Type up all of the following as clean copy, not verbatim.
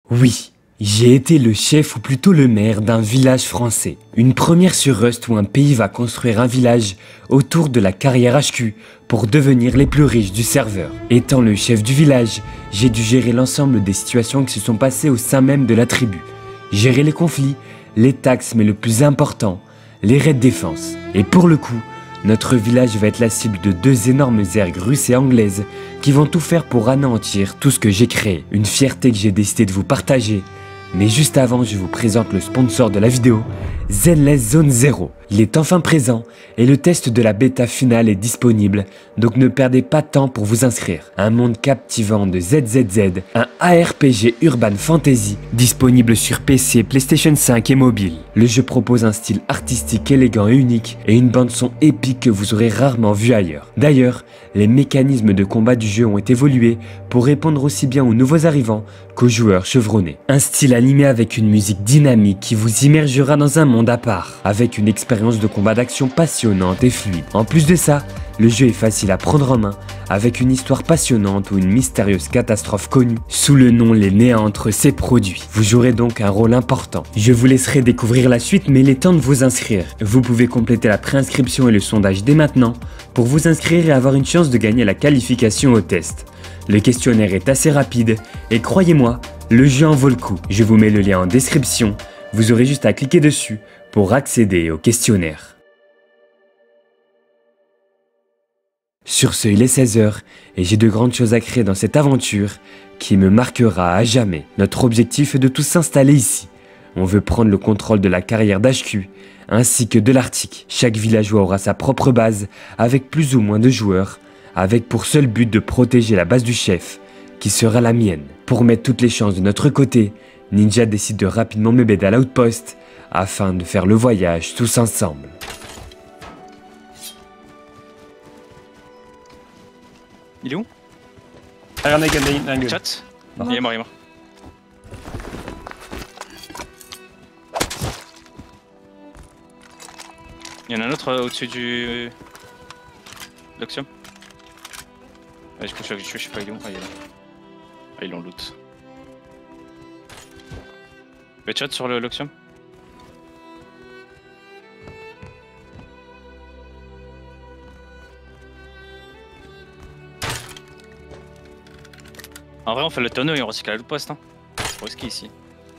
Oui, j'ai été le chef ou plutôt le maire d'un village français. Une première sur Rust où un pays va construire un village autour de la carrière HQ pour devenir les plus riches du serveur. Étant le chef du village, j'ai dû gérer l'ensemble des situations qui se sont passées au sein même de la tribu. Gérer les conflits, les taxes mais le plus important, les raids de défense. Et pour le coup, notre village va être la cible de deux énormes ergs russes et anglaises qui vont tout faire pour anéantir tout ce que j'ai créé. Une fierté que j'ai décidé de vous partager. Mais juste avant, je vous présente le sponsor de la vidéo, Zenless Zone Zero. Il est enfin présent et le test de la bêta finale est disponible, donc ne perdez pas de temps pour vous inscrire. Un monde captivant de ZZZ, un ARPG Urban Fantasy disponible sur PC, PlayStation 5 et mobile. Le jeu propose un style artistique élégant et unique et une bande son épique que vous aurez rarement vu ailleurs. D'ailleurs, les mécanismes de combat du jeu ont été évolués pour répondre aussi bien aux nouveaux arrivants qu'aux joueurs chevronnés. Un style animé avec une musique dynamique qui vous immergera dans un monde à part, avec une expérience de combat d'action passionnante et fluide. En plus de ça, le jeu est facile à prendre en main, avec une histoire passionnante où une mystérieuse catastrophe connue sous le nom Les Néantres s'est produit. Vous jouerez donc un rôle important. Je vous laisserai découvrir la suite, mais il est temps de vous inscrire. Vous pouvez compléter la préinscription et le sondage dès maintenant pour vous inscrire et avoir une chance de gagner la qualification au test. Le questionnaire est assez rapide et croyez-moi, le jeu en vaut le coup. Je vous mets le lien en description, vous aurez juste à cliquer dessus pour accéder au questionnaire. Sur ce, il est 16h et j'ai de grandes choses à créer dans cette aventure qui me marquera à jamais. Notre objectif est de tous s'installer ici. On veut prendre le contrôle de la carrière d'HQ ainsi que de l'Arctique. Chaque villageois aura sa propre base avec plus ou moins de joueurs, avec pour seul but de protéger la base du chef, qui sera la mienne. Pour mettre toutes les chances de notre côté, Ninja décide de rapidement me m'aider à l'outpost afin de faire le voyage tous ensemble. Il est où? Chat. Il est mort, il est mort. Il y en a un autre au-dessus du... L'Oxium. Ouais, je sais pas, il est où? Ah, il est là. Ah, il en loot. Le chat sur l'Oxium. En vrai, on fait le tonneau et on recycle à l'outpost. Hein. C'est trop risqué ici.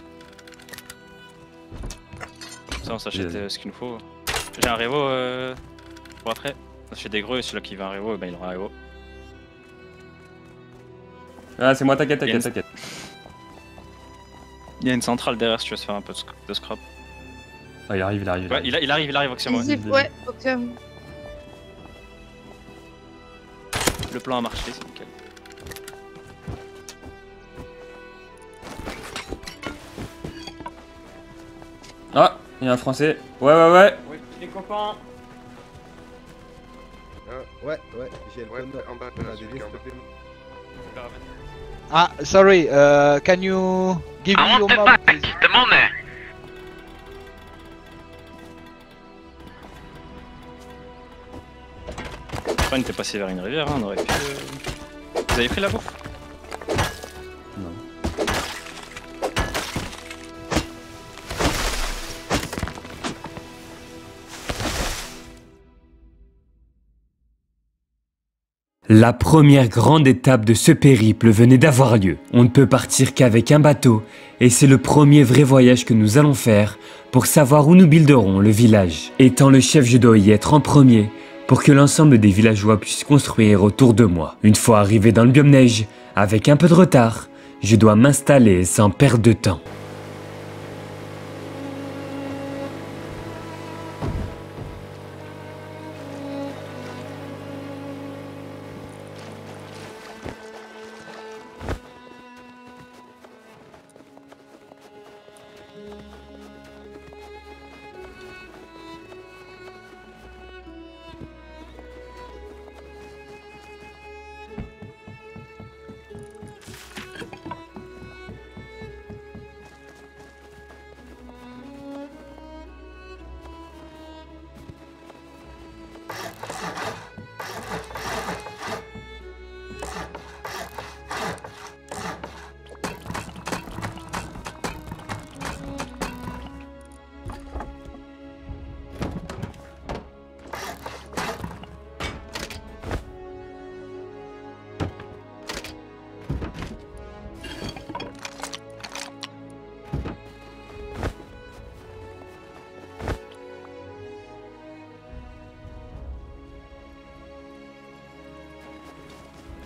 Ça, on s'achète ce qu'il nous faut. J'ai un Revo pour après. On achète des gros et celui-là qui veut un Revo, ben il aura un Revo. Ah, c'est moi, t'inquiète. Il y a une centrale derrière si tu veux se faire un peu de scrap. Ah, il arrive. Ouais, il arrive, Oxium. Ouais, Oxium. Le plan a marché, c'est nickel. Ah, il y a un français. Ouais. Oui, les copains. Ouais, j'ai le tonneau. En bas, Ah, sorry, can you give me your map, please? On était passé vers une rivière, hein, on aurait pu... Vous avez pris la bouffe? Non. La première grande étape de ce périple venait d'avoir lieu. On ne peut partir qu'avec un bateau, et c'est le premier vrai voyage que nous allons faire pour savoir où nous builderons le village. Étant le chef, je dois y être en premier pour que l'ensemble des villageois puissent construire autour de moi. Une fois arrivé dans le biome neige, avec un peu de retard, je dois m'installer sans perdre de temps.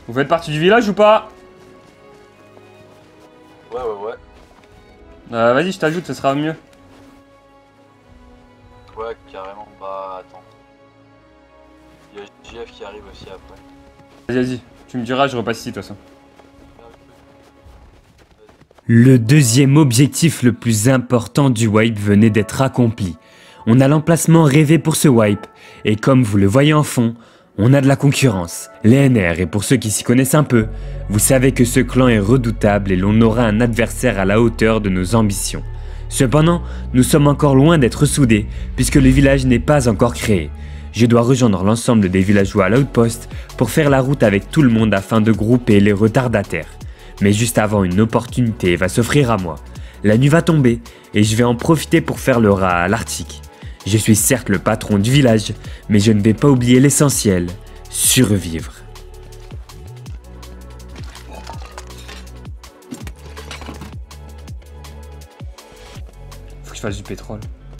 Vous faites partie du village ou pas? Ouais. Vas-y, je t'ajoute, ce sera mieux. Ouais, carrément. Bah, attends. Il y a JF qui arrive aussi après. Vas-y, tu me diras, je repasse ici de toute façon. Le deuxième objectif le plus important du wipe venait d'être accompli. On a l'emplacement rêvé pour ce wipe, et comme vous le voyez en fond, on a de la concurrence. Les NR, et pour ceux qui s'y connaissent un peu, vous savez que ce clan est redoutable et l'on aura un adversaire à la hauteur de nos ambitions. Cependant, nous sommes encore loin d'être soudés, puisque le village n'est pas encore créé. Je dois rejoindre l'ensemble des villageois à l'outpost pour faire la route avec tout le monde afin de grouper les retardataires. Mais juste avant, une opportunité va s'offrir à moi. La nuit va tomber et je vais en profiter pour faire le rat à l'Arctique. Je suis certes le patron du village, mais je ne vais pas oublier l'essentiel, survivre. Faut que je fasse du pétrole.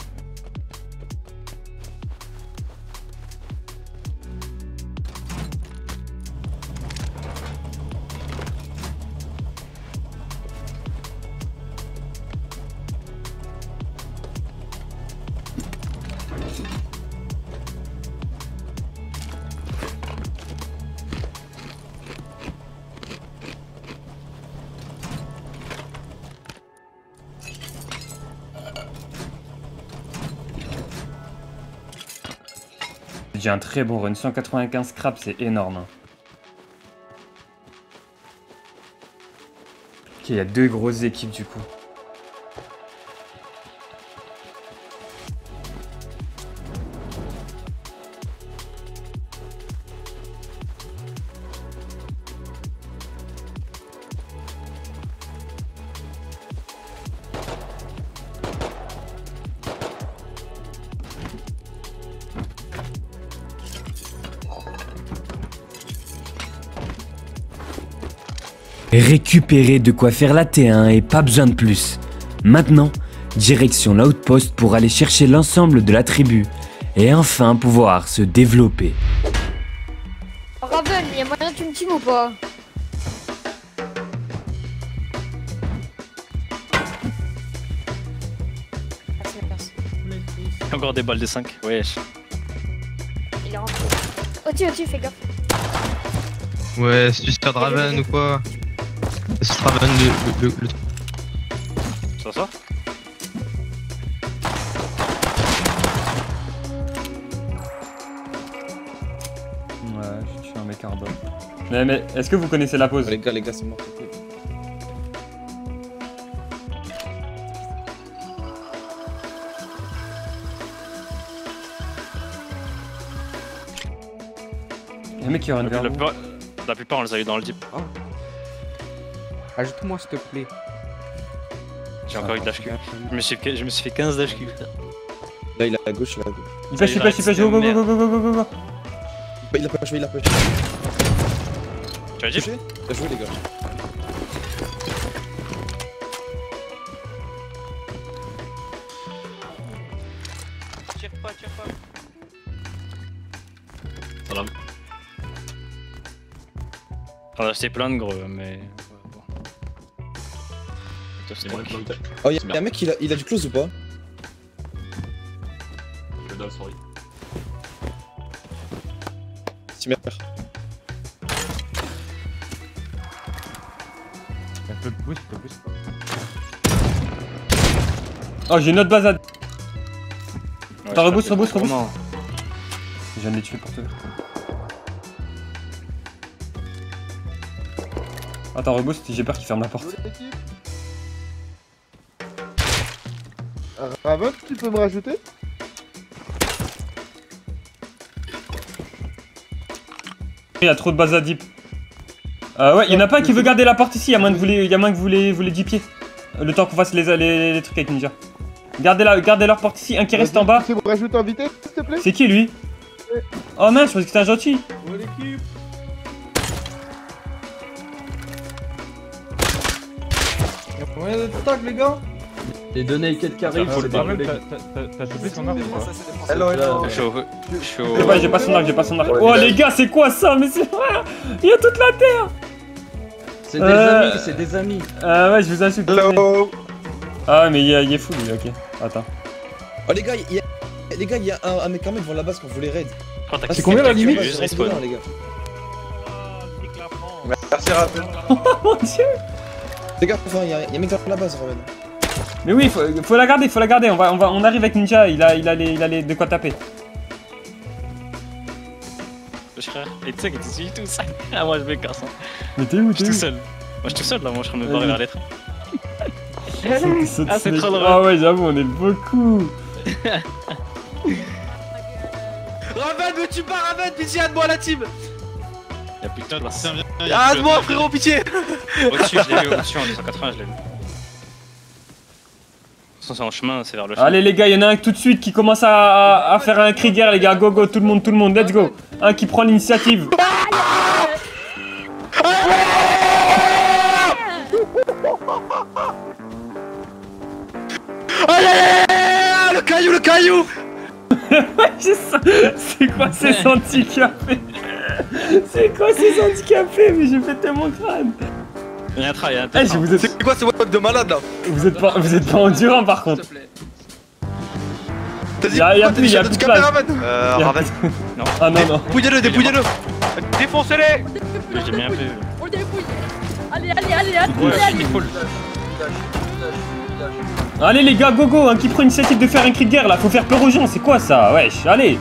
J'ai un très bon run, 195 scraps, c'est énorme. Ok, il y a deux grosses équipes du coup. Récupérer de quoi faire la T1 et pas besoin de plus. Maintenant, direction l'outpost pour aller chercher l'ensemble de la tribu et enfin pouvoir se développer. Raven, y'a moyen que tu me team ou pas? Merci. Encore des balles de 5. Wesh. Il est rentré. Au-dessus, fais gaffe. Ouais, c'est du Star Raven ou quoi? C'est Raven le... Ça sort? Ouais, je suis un mec carbone. Mais est-ce que vous connaissez la pause? Les gars, c'est mort. Il y a un mec qui run vers vous. La plupart on les a eu dans le deep. Ajoute-moi s'il te plaît. J'ai encore eu de l'HQ. Je me suis fait 15 d'HQ. Là, il est à gauche, il est à gauche. Il pêche, go, go, go, go, go, go, go, go. Il a push. Tu as dit? Bien joué, les gars. Tire pas. Salam. On a acheté plein de gros, mais... Bon. Oh, y'a un mec, il a du close ou pas? Je donne, sorry. Si merde. Un peu de boost, Oh, j'ai une autre base à... Ouais, Attends, je reboost. Non. Je viens de les tuer pour te... Attends, reboost, j'ai peur qu'il ferme la porte. Raven, tu peux me rajouter? Il y a trop de bases à deep. Ouais, il y en a pas un qui veut garder la porte ici, il y a moins que vous les deepiez. Le temps qu'on fasse les trucs avec Ninja. Gardez leur porte ici, un qui reste en bas. Tu peux me rajouter en vitesse, s'il te plaît? C'est qui lui? Oh mince, je pensais que c'était un gentil. Ouais, l'équipe. Y'a moyen d'être tag, les gars? Les deux naked qui arrivent, c'est Raven, des t'as chopé son arme ou pas? Hello, hello. Je suis au. Ouais, j'ai pas son arc, j'ai pas son arc. Oh les gars, c'est quoi ça? Mais c'est vrai. Il y a toute la terre. C'est des amis, c'est des amis. Ouais, je vous insulte. Hello. Ah, mais il est fou lui, ok. Attends. Oh les gars, il y a un mec devant la base quand vous les raids. C'est combien la limite? Juste respawn. Les gars. Merci Raven. Oh mon dieu. Les gars, enfin, il y a un mec dans la base, Raven. Mais oui, faut la garder, faut la garder. On arrive avec Ninja, il a les de quoi taper. Frère, et tu sais que tu suis tout seul. Ah, moi je me casse. Hein. Mais t'es où? Je suis tout seul. Moi je suis tout seul là, moi je suis en train de me barrer vers les trains. Ah, c'est trop drôle. Ah ouais, j'avoue, on est beaucoup. Raven, veux-tu pas Raven? Pitié, aide-moi la team. Y'a plus de temps là. Ah, aide-moi frérot, pitié. Au-dessus, je l'ai vu, au-dessus en 280, je l'ai vu. C'est en chemin, c'est vers le chemin. Allez les gars, il y en a un tout de suite qui commence à faire un cri de guerre les gars, go go, tout le monde, let's go. Un qui prend l'initiative. Le caillou. C'est quoi ces handicapés? C'est quoi ces handicapés? Mais j'ai pété mon crâne. Il y a un train, il y a un Eh, train. vous êtes... C'est quoi ce web de malade là? Vous êtes pas endurant par contre. T'as dit Y'a quoi? plus, y'a plus de place. Raven. Raven. Ah non, non. Dépouillez-le, dépouillez-le. Défoncez-les. J'ai mis un peu. On le dépouille. Allez, allez. Ouais, je suis full. Allez les gars, go go, hein, qui prend l'initiative de faire un cri de guerre là, faut faire peur aux gens, c'est quoi ça? Wesh, allez.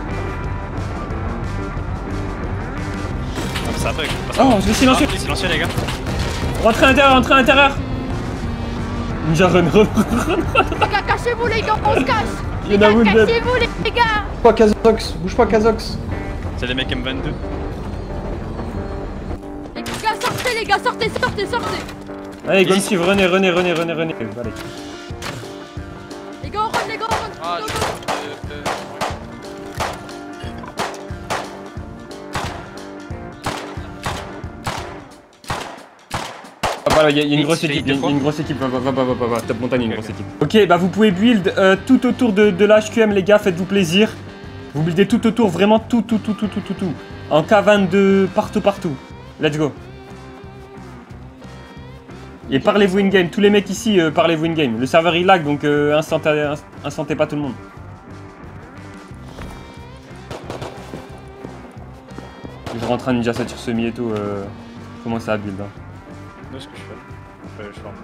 Ça après, je peux pas Oh, savoir. je vais silencieux. Ah, silencieux les gars. Rentrez à l'intérieur. Ninja run. Les gars, cachez-vous les gars, on se cache. Il y en a où, Cachez-vous les gars. Bouge pas Kazox. C'est les mecs M22. Les gars, sortez. Allez, Gonsi, renez. Allez. Les gars, on run. Ah, Go, je... go. Ah bah il y a une grosse Il équipe, fait il y a deux une grosse équipe, va, top montagne, il y a une grosse équipe. Ok, bah vous pouvez build tout autour de la HQM les gars, faites-vous plaisir. Vous buildez tout autour, vraiment tout. En K22, partout. Let's go. Et parlez-vous in-game, tous les mecs ici, parlez-vous in-game. Le serveur il lag, donc insentez pas tout le monde. Je rentre un ninja sature semi et tout, comment ça build hein. Où est-ce que je fais? Je fais en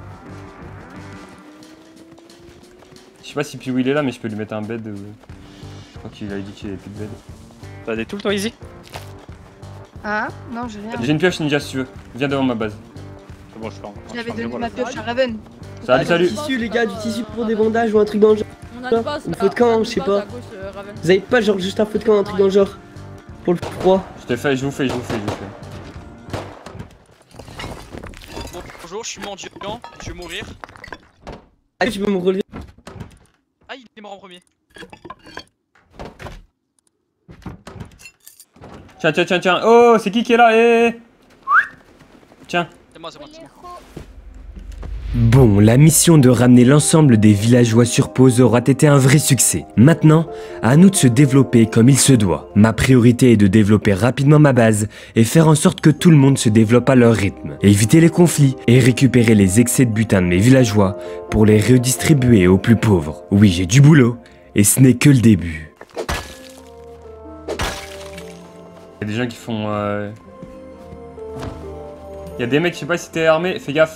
Je sais pas si Piou il est là, mais je peux lui mettre un bed. Je crois qu'il a dit qu'il avait plus de bed. T'as des tools toi, Easy? Ah non, j'ai rien. J'ai une pioche ninja si tu veux. Viens devant ma base. C'est bon, je fais en. J'avais donné ma pioche à Raven. Salut. Du tissu les gars, du tissu pour des bandages ou un truc dans le genre. On a une base. Une feu de camp, je sais pas. Raven. Vous avez pas genre juste un feu de camp, un truc dans le genre. Pour le froid. Je vous fais. Bonjour, je suis mendiant, je vais mourir. Ah, tu peux me relever. Ah, il est mort en premier. Tiens. Oh, c'est qui est là? Tiens. C'est moi. Bon, la mission de ramener l'ensemble des villageois sur pause aura été un vrai succès. Maintenant, à nous de se développer comme il se doit. Ma priorité est de développer rapidement ma base et faire en sorte que tout le monde se développe à leur rythme. Éviter les conflits et récupérer les excès de butin de mes villageois pour les redistribuer aux plus pauvres. Oui, j'ai du boulot et ce n'est que le début. Il y a des gens qui font... Il y a des mecs, je sais pas si t'es armé, fais gaffe.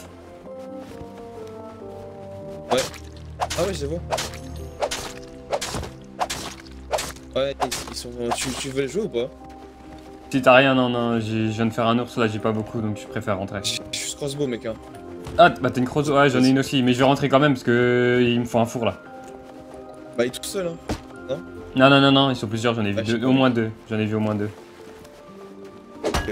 Ah ouais, je les vois. Ouais, ils sont... Tu veux les jouer ou pas? Si t'as rien, non, je viens de faire un ours là, j'ai pas beaucoup donc je préfère rentrer. Je suis crossbow mec hein. Ah, bah t'as une crosse, ouais j'en ai une aussi, mais je vais rentrer quand même parce que il me faut un four là. Bah il est tout seul hein. Non, ils sont plusieurs, j'en ai vu Bah, au moins deux. J'en ai vu au moins deux. Ok.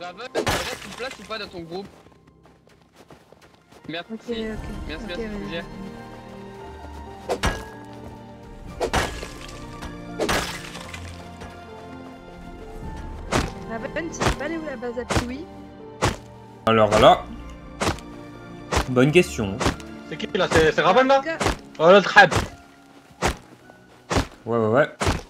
Raven, reste une place ou pas dans ton groupe? Merci. Ok, ok. Merci, Ok, merci, vas-y. Fougère. Raven, tu sais pas aller où la base à Piwi? Alors là. Bonne question. C'est qui là? C'est Raven là? Oh le trap. Ouais.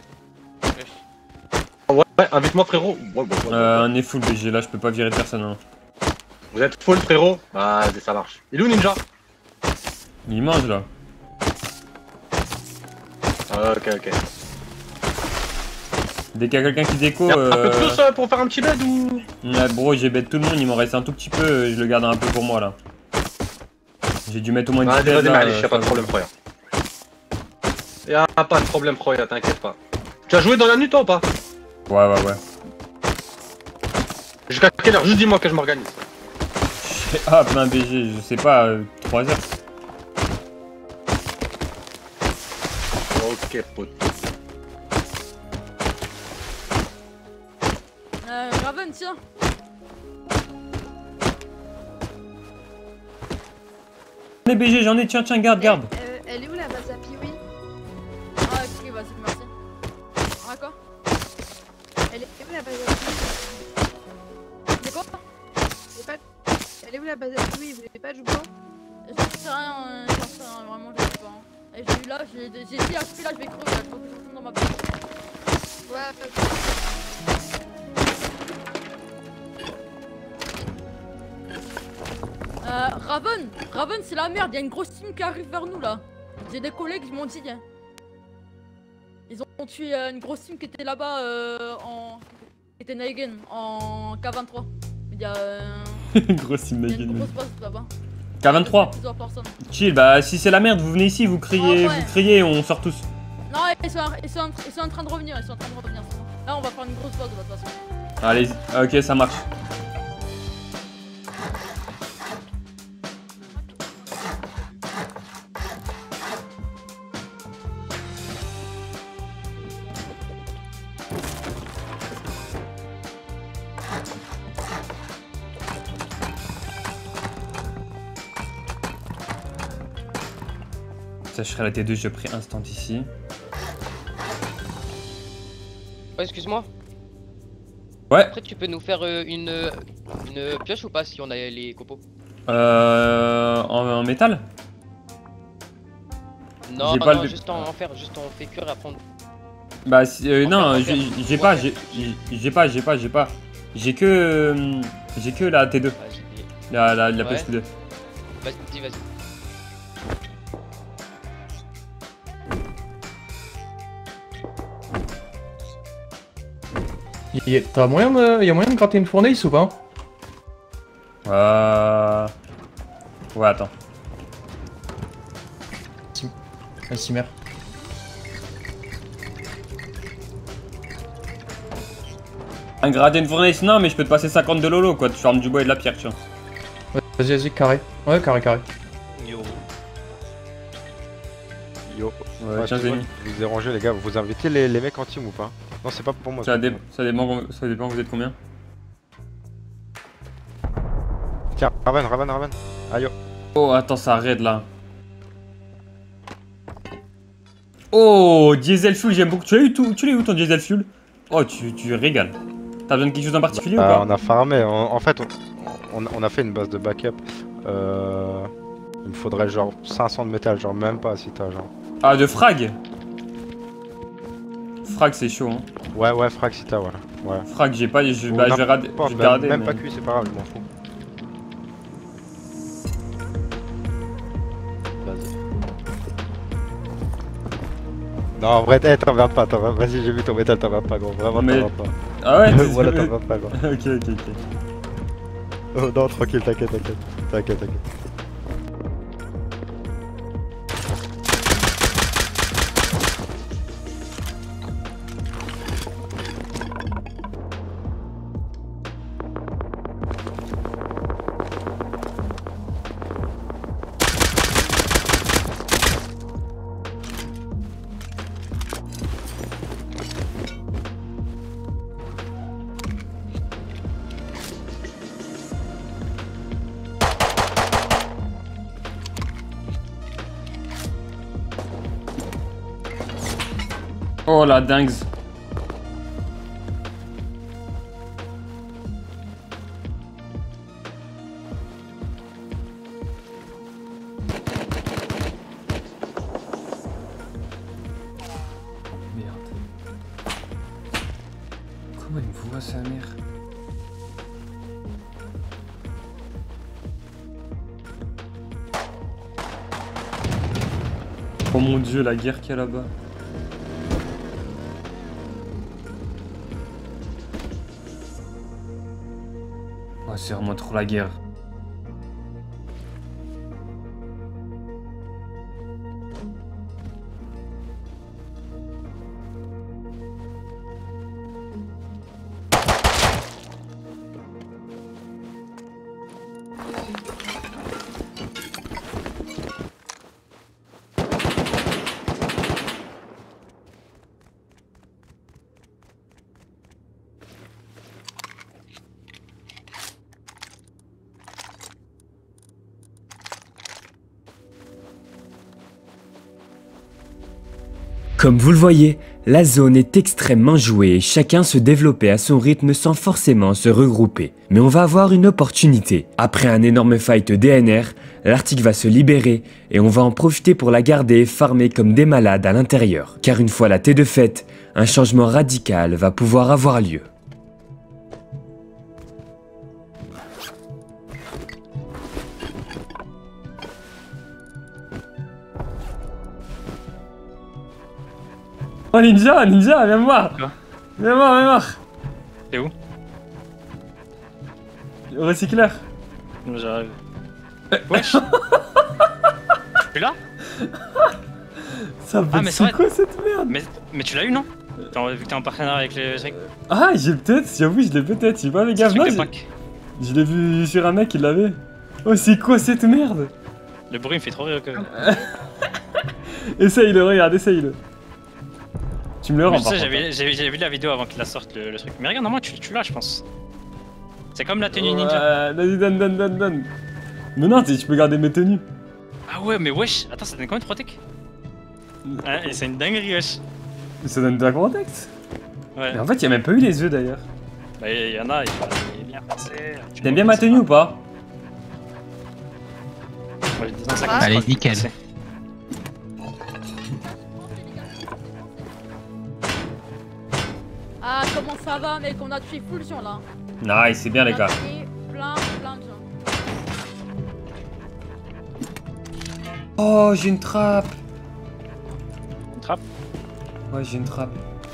Ouais, invite-moi frérot. Ouais. On est full BG là, je peux pas virer personne. Hein. Vous êtes full frérot? Ah, ça marche. Il est où Ninja? Il mange là. Ok. Dès qu'il y a quelqu'un qui déco. Y'a un peu plus pour faire un petit bed ou? Ouais, bro, j'ai bête tout le monde, il m'en reste un tout petit peu, je le garde un peu pour moi là. J'ai dû mettre au moins une Vas-y, là, y'a pas de problème, Froya. Y'a pas de problème, Froya, t'inquiète pas. Tu as joué dans la nuit toi ou pas? Ouais. Jusqu'à quelle heure? Juste dis-moi que je m'organise. Ah, plein BG, je sais pas, 3 heures. Ok, pote. Raven, tiens. Les BG, j'en ai, tiens, garde. Elle est où la base à Piwi? Ah, ok, vas-y, merci. Ah, quoi? Elle est où la base à Piwi? C'est quoi? Elle est où la base à Piwi? Vous voulez pas jouer? J'en sais rien, vraiment, je sais pas. Hein. Et j'ai eu là, j'ai dit à celui-là, je vais crever, là, je faut que je retourne dans ma base. Raven, c'est la merde, il y a une grosse team qui arrive vers nous là. J'ai des collègues qui m'ont dit. Ils ont tué une grosse team qui était là-bas qui était Neigen en K23. Il y a Une grosse team il y a une grosse base là-bas. K23. Plusieurs personnes. Chill, bah si c'est la merde, vous venez ici, vous criez, et on sort tous. Non, ils sont en train de revenir, c'est bon. Là, on va faire une grosse base de toute façon. Allez, ok, ça marche. Ça, je serai la T2, je pris instant ici. Oh, excuse-moi. Ouais. Après, tu peux nous faire une pioche ou pas si on a les copeaux? En métal? Non, pas non, le- juste en fer, juste on fait cuire et après on... Bah non, en fer. j'ai pas. J'ai que la T2. La Ouais. pioche T2. Vas-y. T'as moyen y'a moyen de gratter une fournaise ou pas? Ouais, attends. Vas-y, merde. Un gratter une fournaise, non, mais je peux te passer 50 de lolo quoi, tu formes du bois et de la pierre, tu vois. Ouais, vas-y, carré. Ouais, carré. Yo. Ouais, tiens, Zeni. Vous dérangez les gars, vous invitez les mecs en team ou pas? Non, c'est pas pour moi. Ça dépend, vous êtes combien? Tiens, Raven. Aïe. Oh, attends, ça arrête là. Oh, diesel fuel, j'aime beaucoup. Tu l'as eu où ton diesel fuel? Oh, tu régales. T'as besoin de quelque chose en particulier ou pas? On a farmé. En fait, on a fait une base de backup. Il me faudrait genre 500 de métal, genre même pas si t'as genre. Ah, de frag? Frag, c'est chaud, hein. Ouais, frag si t'as, voilà. Ouais. Frag, j'ai pas. Je vais garder. Même pas cuit, c'est pas grave, je m'en fous. Non, en vrai, t'emmerdes pas, vas-y, j'ai vu ton métal, t'emmerdes pas, gros. Vraiment, t'emmerdes pas. Ah ouais, voilà, t'emmerdes pas, gros. Ok. Oh non, tranquille, t'inquiète. Oh la dingue. Comment il me voit sa mère? Oh mon dieu, la guerre qu'il y a là-bas. Oh, c'est vraiment trop la guerre. Comme vous le voyez, la zone est extrêmement jouée et chacun se développait à son rythme sans forcément se regrouper. Mais on va avoir une opportunité. Après un énorme fight DNR, l'Arctique va se libérer et on va en profiter pour la garder et farmer comme des malades à l'intérieur. Car une fois la thé de fête, un changement radical va pouvoir avoir lieu. Oh Ninja, Ninja, viens me voir. Viens me voir, viens me voir. T'es où? Recycleur. J'arrive. Wesh. Tu es là? Ça ah mais c'est quoi cette merde? Mais tu l'as eu non? Vu que t'es en partenariat avec les... Ah j'ai peut-être, j'avoue je l'ai peut-être, j'ai pas fait gaffe. Je l'ai vu sur un mec qui l'avait. Oh c'est quoi cette merde? Le bruit me fait trop rire quand même. Essaye-le, regarde, essaye-le. Tu me le rends par contre. J'ai vu la vidéo avant qu'il la sorte le truc. Mais regarde, normalement tu l'as je pense. C'est comme la tenue ninja. Vas-y, donne. Mais non, tu peux garder mes tenues. Ah ouais, mais wesh, attends, ça donne combien de protec? Ah, et c'est une dinguerie, wesh. Ça donne de la protect? Ouais. Mais en fait, y'a même pas eu les œufs d'ailleurs. Bah, y'en a, il est bien passé. T'aimes bien ma tenue ou pas? Moi j'ai 250. Allez, nickel. Ah, comment ça va, mec? On a tué full gens là. Nice, c'est bien les gars. Plein de gens. Oh, j'ai une trappe. Une trappe? Ouais, j'ai une trappe.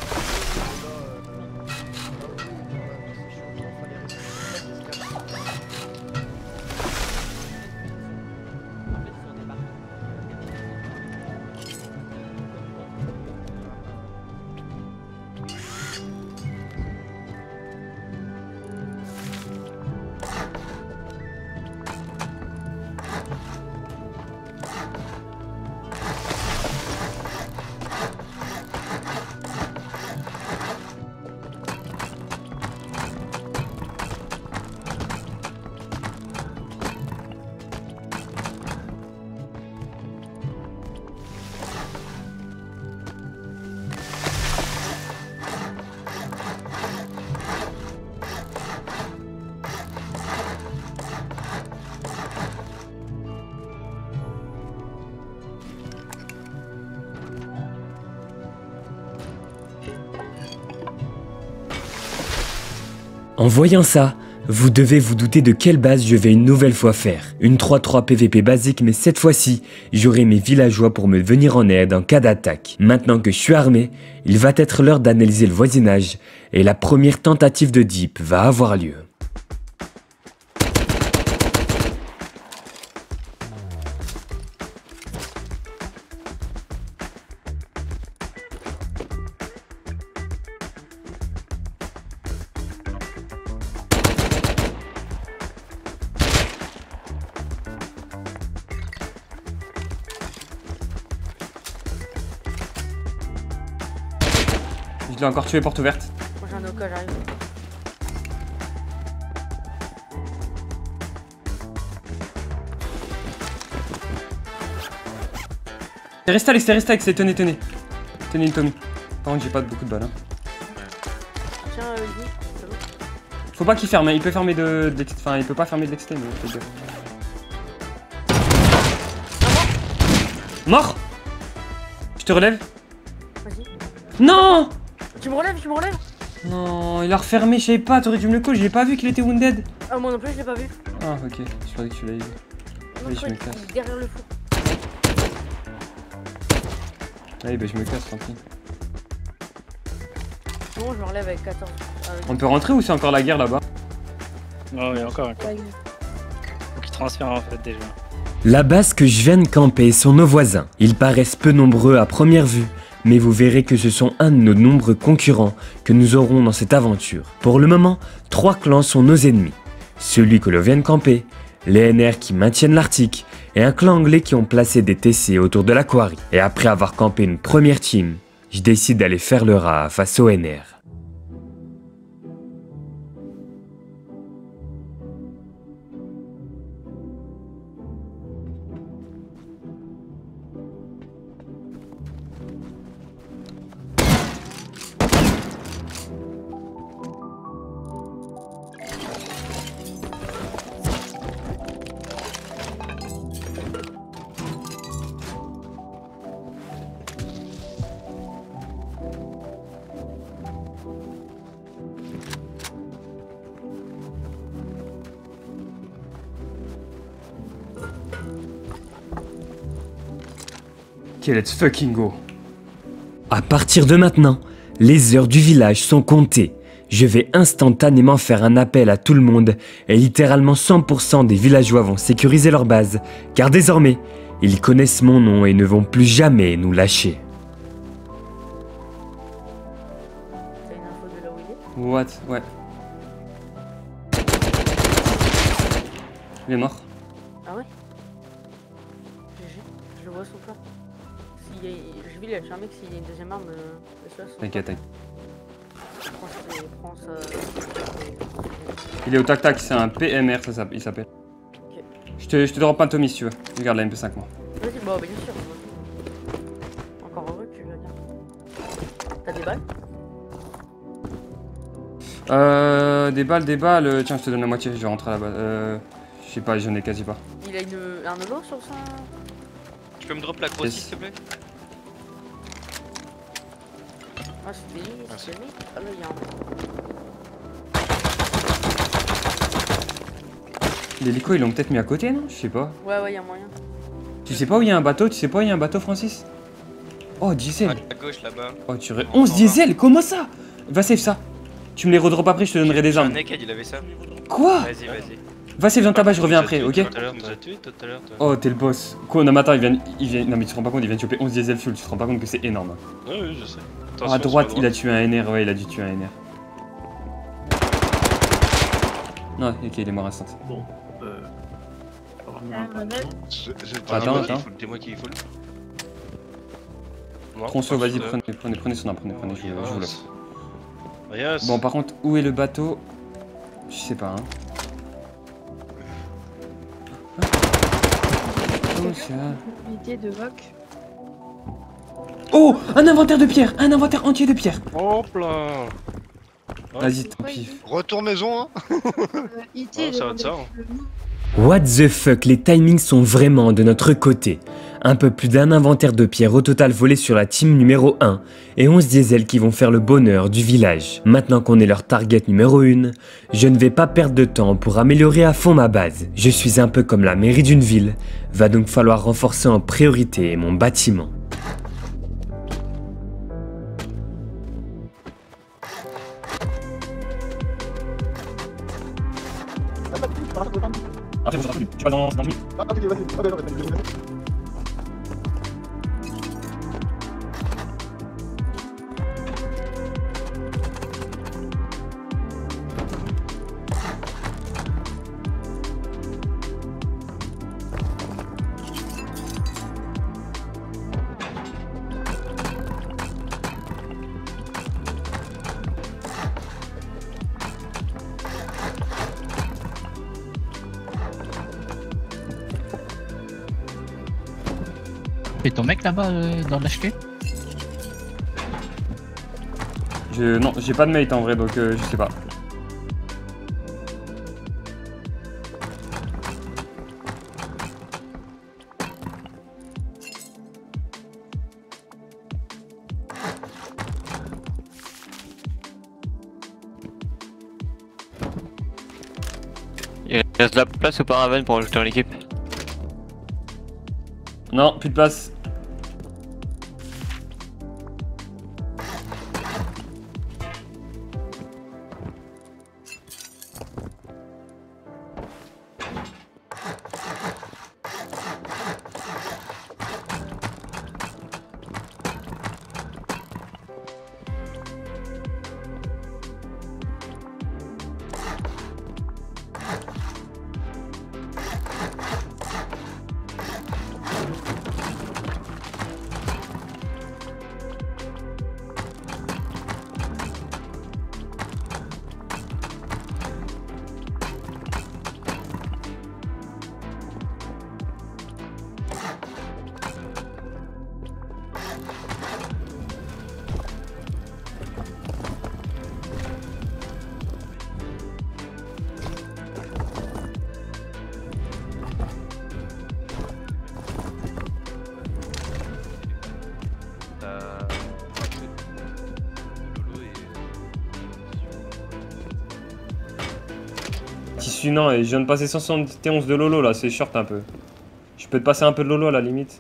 En voyant ça, vous devez vous douter de quelle base je vais une nouvelle fois faire. Une 3-3 PVP basique, mais cette fois-ci, j'aurai mes villageois pour me venir en aide en cas d'attaque. Maintenant que je suis armé, il va être l'heure d'analyser le voisinage et la première tentative de deep va avoir lieu. Je l'ai encore tué, porte ouverte. Moi j'en ai aucun, j'arrive. Reste à l'extérieur, tenez. Tenez Tommy. Par contre, j'ai pas beaucoup de balles. Hein. Tiens, Guy, c'est bon. Faut pas qu'il ferme, hein. Il peut fermer de. Enfin, il peut pas fermer de l'extérieur, mais faut dire. Mort. Je te relève. Vas-y. Non. Tu me relèves, tu me relèves. Non, il a refermé, je savais pas, t'aurais dû me le call, j'ai pas vu qu'il était wounded. Ah, moi non plus, je l'ai pas vu. Ah, ok, je croyais que tu l'avais vu. Non, Oui, je me casse. derrière le fou. Allez, bah je me casse, tranquille. Bon, je me relève avec 14. On peut rentrer ou c'est encore la guerre là-bas? Non, il y a encore un coup. Faut qu'il transfère en fait déjà. La base que je viens de camper sont nos voisins. Ils paraissent peu nombreux à première vue, mais vous verrez que ce sont un de nos nombreux concurrents que nous aurons dans cette aventure. Pour le moment, 3 clans sont nos ennemis. Celui que l'on vient de camper, les NR qui maintiennent l'Arctique, et un clan anglais qui ont placé des TC autour de la quarry. Et après avoir campé une première team, je décide d'aller faire le rat face aux NR. Ok, let's fucking go. À partir de maintenant, les heures du village sont comptées. Je vais instantanément faire un appel à tout le monde et littéralement 100% des villageois vont sécuriser leur base, car désormais, ils connaissent mon nom et ne vont plus jamais nous lâcher. T'as une info de là où il est? What? Ouais. Il est mort. Ah ouais? GG, je vois son plan. Je vais lui acheter un mec s'il y a une deuxième arme. T'inquiète, t'inquiète. Je prends ça. Il est au tac-tac, c'est un PMR, il s'appelle. Ok. Je te drop un Tommy si tu veux. Regarde la MP5 moi. Vas-y, bah bien sûr. Encore heureux que tu vas bien. T'as des balles? Des balles. Tiens, je te donne la moitié, je vais rentrer à la base. Je sais pas, j'en ai quasi pas. Il a un holo sur son... Tu peux me drop la grosse s'il te plaît? Ah, c'était lui. Ah là, il y a un... L'hélico, ils l'ont peut-être mis à côté, non? Je sais pas. Ouais, y a moyen. Tu sais pas où il y a un bateau? Tu sais pas où il y a un bateau, Francis? Oh, diesel. À gauche là-bas. Oh, tu 11 diesel? Comment ça? Va save ça. Tu me les redrop après, je te donnerai des armes. Naked, il avait ça. Quoi? Vas-y, vas-y. Va save dans ta base, je reviens après, ok? Tout à l'heure, nous a tué tout à l'heure. Oh, t'es le boss. Quoi, non, mais attends, il vient. Non, mais tu te rends pas compte, il vient de choper 11 diesel fuel, tu te rends pas compte que c'est énorme. Oui, je sais. Oh, à droite, il a tué un NR, ouais, il a dû tuer un NR. Non, ok, il est mort instant. Bon, Attends. C'est moi qui full. Tronçon, vas-y, prenez son arme, prenez, je vous l'offre. Yes. Bon, par contre, où est le bateau? Je sais pas, hein. Oh, ça. Unité de VOC. Oh, un inventaire de pierre, un inventaire entier de pierre. Hop là. Vas-y, tant pis. Retour maison, hein. Ça va de ça. What the fuck, les timings sont vraiment de notre côté. Un peu plus d'un inventaire de pierres au total volé sur la team numéro 1 et 11 diesels qui vont faire le bonheur du village. Maintenant qu'on est leur target numéro 1, je ne vais pas perdre de temps pour améliorer à fond ma base. Je suis un peu comme la mairie d'une ville, va donc falloir renforcer en priorité mon bâtiment. Après, tu vas dans le... Et ton mec là-bas dans l'HQ? Non, j'ai pas de mate en vrai, donc je sais pas. Il reste de la place ou pas Raven pour ajouter une équipe? Non, plus de place. Tissu, non, et je viens de passer 171 de Lolo là, c'est short un peu. Je peux te passer un peu de Lolo à la limite.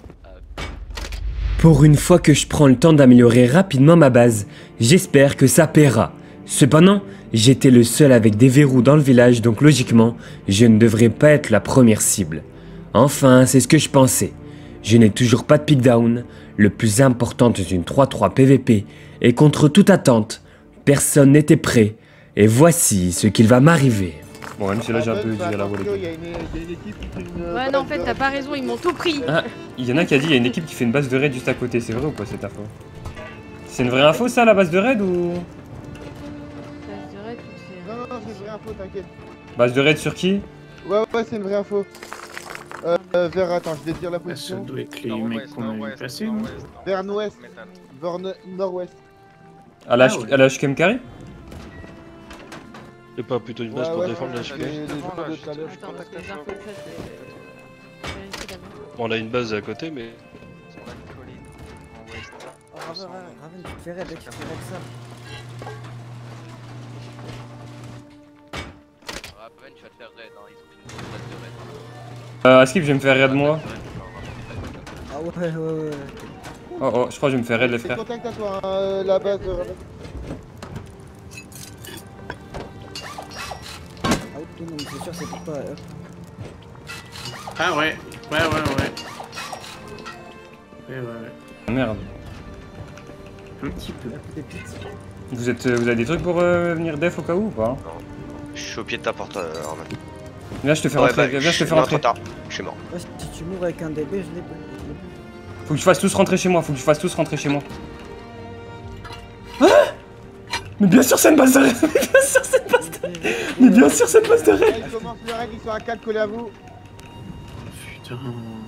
Pour une fois que je prends le temps d'améliorer rapidement ma base, j'espère que ça paiera. Cependant, j'étais le seul avec des verrous dans le village, donc logiquement, je ne devrais pas être la première cible. Enfin, c'est ce que je pensais. Je n'ai toujours pas de pickdown, le plus important dans une 3-3 PVP, et contre toute attente, personne n'était prêt, et voici ce qu'il va m'arriver. Bon, même si là j'ai un peu dit à la volée. Ouais, non, en fait, t'as pas raison, ils m'ont tout pris. Ah, il y en a qui a dit il y a une équipe qui fait une base de raid juste à côté, c'est vrai ou pas cette info? C'est une vraie info ça, la base de raid ou? Base de raid, c'est... Non, c'est une vraie info, t'inquiète. Base de raid sur qui? Ouais, c'est une vraie info. Vers, attends, je vais te dire la position. Ça doit être les mecs qu'on a vu passer, non? Vers nord-ouest. Vers nord-ouest. À la HKM carré? Et pas plutôt une base pour défendre la HKM? On a une base à côté, mais... Raven, tu te fais raid, tu te fais raid ça. Raven, tu vas te faire raid, hein, ils ont une grosse base de raid. Askip, je vais me faire raid moi. Ah ouais. Oh, je crois que je vais me faire raid les frères. Contact à toi, la base de Raven. Non, mais c'est sûr, c'est pas... Ah ouais. Merde. Un petit peu. Vous avez des trucs pour venir def au cas où ou pas? Non. Je suis au pied de ta porte, Arman. Viens, je te fais rentrer. Viens, je te fais rentrer. Je suis mort. Ouais, si tu mours avec un DB, je l'ai pas. Faut que tu fasses tous rentrer chez moi, Ah, mais bien sûr c'est une base de raid. Mais bien sûr c'est une base de raid. Ils commencent le raid, ils sont à 4 collés à vous. Putain.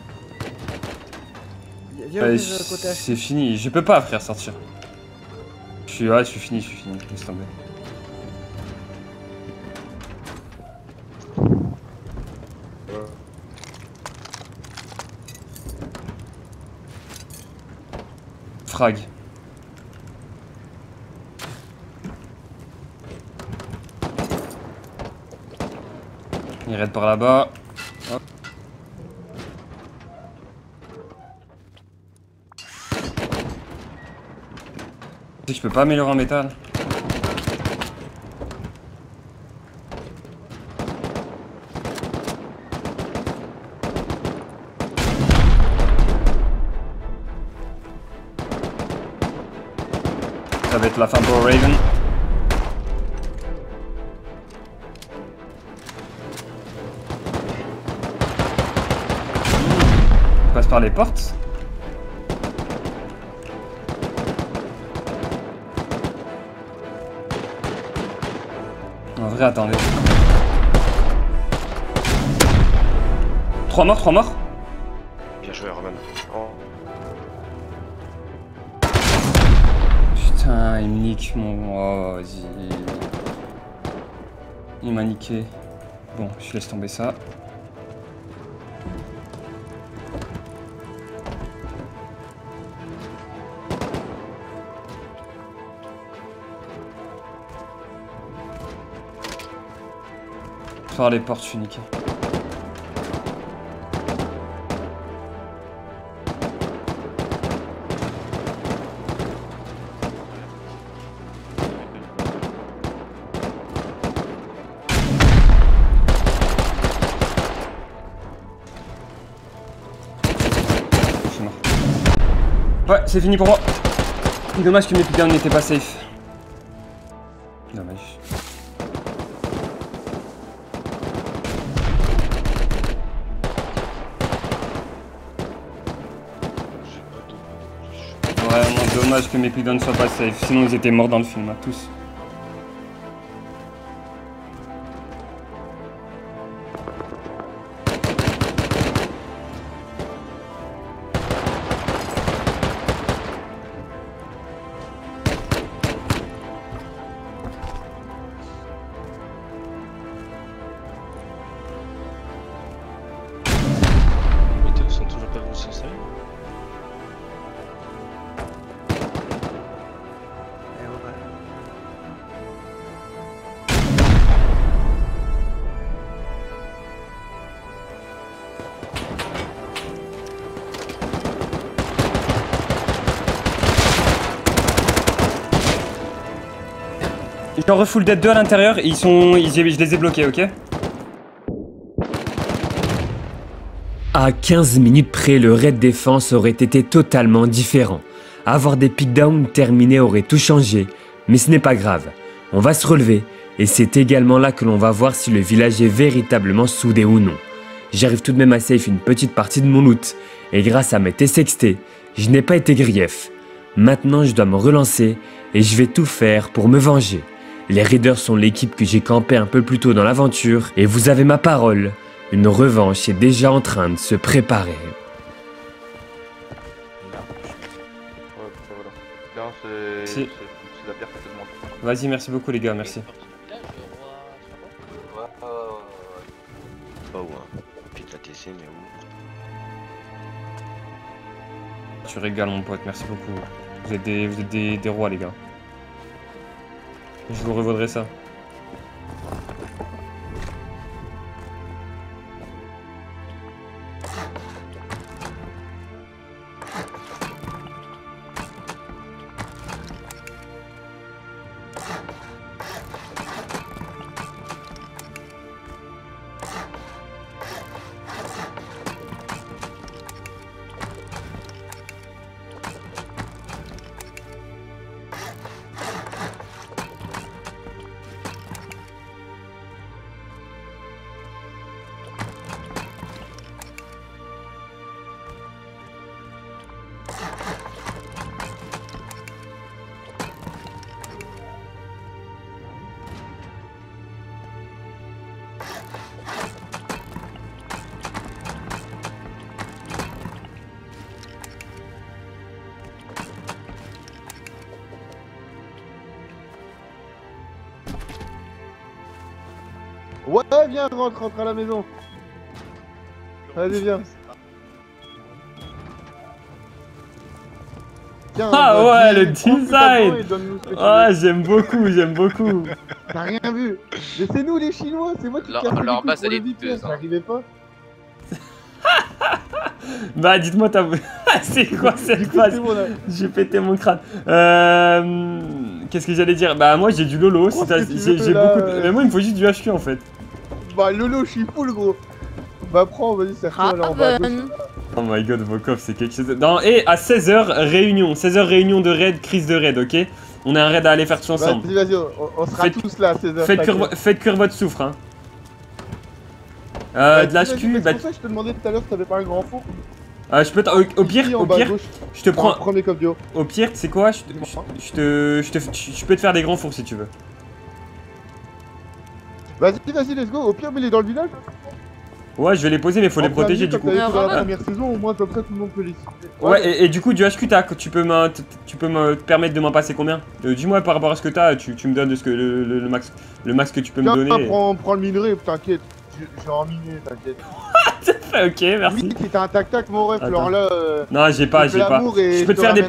C'est fini, je peux pas frère sortir. Je suis fini, laisse tomber. Frag. Il raid par là-bas. Hop. Je peux pas améliorer en métal. Ça va être la fin pour Raven. On passe par les portes. En vrai, attendez. 3 morts. Bien joué, Roman. Oh. Putain, il me nique mon... Oh, vas-y. Il m'a niqué. Bon, je laisse tomber ça. Par les portes, je suis niqué. Ouais, c'est fini pour moi. Dommage que mes picks n'étaient pas safe. Dommage. Vraiment dommage que mes picks ne soient pas safe. Sinon ils étaient morts dans le film, hein, tous. Ils sont toujours pas venus s'installer. J'en refull dead 2 à l'intérieur et je les ai bloqués, ok? À 15 minutes près, le raid défense aurait été totalement différent. Avoir des pickdowns terminés aurait tout changé, mais ce n'est pas grave. On va se relever et c'est également là que l'on va voir si le village est véritablement soudé ou non. J'arrive tout de même à safe une petite partie de mon loot et grâce à mes T-Sextés, je n'ai pas été grief. Maintenant je dois me relancer et je vais tout faire pour me venger. Les raiders sont l'équipe que j'ai campé un peu plus tôt dans l'aventure et vous avez ma parole, une revanche est déjà en train de se préparer. C'est la pierre que je te demande. Vas-y, merci beaucoup les gars, merci. Pas où, hein. Pique la TC, mais où? Tu régales mon pote, merci beaucoup. Vous êtes des rois les gars. Je vous revaudrai ça. Ouais, viens, rentre à la maison. Vas-y, viens. Tiens, Ah ouais, le prends ce que t'as design. besoin et donne-nous ce que tu Ah, veux. j'aime beaucoup, j'aime beaucoup. T'as rien vu. Mais c'est nous les Chinois, c'est moi qui Leur- casse les leur couilles base, pour elle le est VPN, douteuse, hein. j'arrivais pas. Bah dites-moi ta... C'est quoi cette phase? J'ai pété mon crâne. Qu'est-ce que j'allais dire? Bah moi j'ai du lolo, Prends si ce t'as- que tu j'ai veux, là, beaucoup de... Mais moi il me faut juste du HQ en fait. Bah Lolo, je suis full gros. Bah prends, vas-y, serre-toi là en bas à gauche. Oh my god, Vokov c'est quelque chose de... Non, et à 16h, réunion. 16h, réunion de raid, crise de raid, ok? On a un raid à aller faire tous ensemble. Vas-y, on sera tous là à 16h. Faites cuire votre soufre, hein. Bah, De l'HQ, c'est pour ça que je te demandais tout à l'heure si t'avais pas un grand four. je peux au pire, Ici, en bas à gauche. je te prends... Prends mes copies. Au pire, tu sais quoi, je peux te faire des grands fours si tu veux. Vas-y, let's go. Au pire, mais il est dans le village. Ouais, je vais les poser, mais faut les protéger du coup. Comme t'avais fait dans la première saison, au moins comme ça tout le monde peut les citer. Ouais, et du coup, du HQ, tu peux me permettre de m'en passer combien? Dis-moi par rapport à ce que t'as, tu me donnes le max que tu peux me donner. Prends le minerai, t'inquiète. J'ai en miné, t'inquiète. Ok, merci. Oui, si t'as un tac-tac, mon ref, alors là. Non, j'ai pas. Je peux te faire des.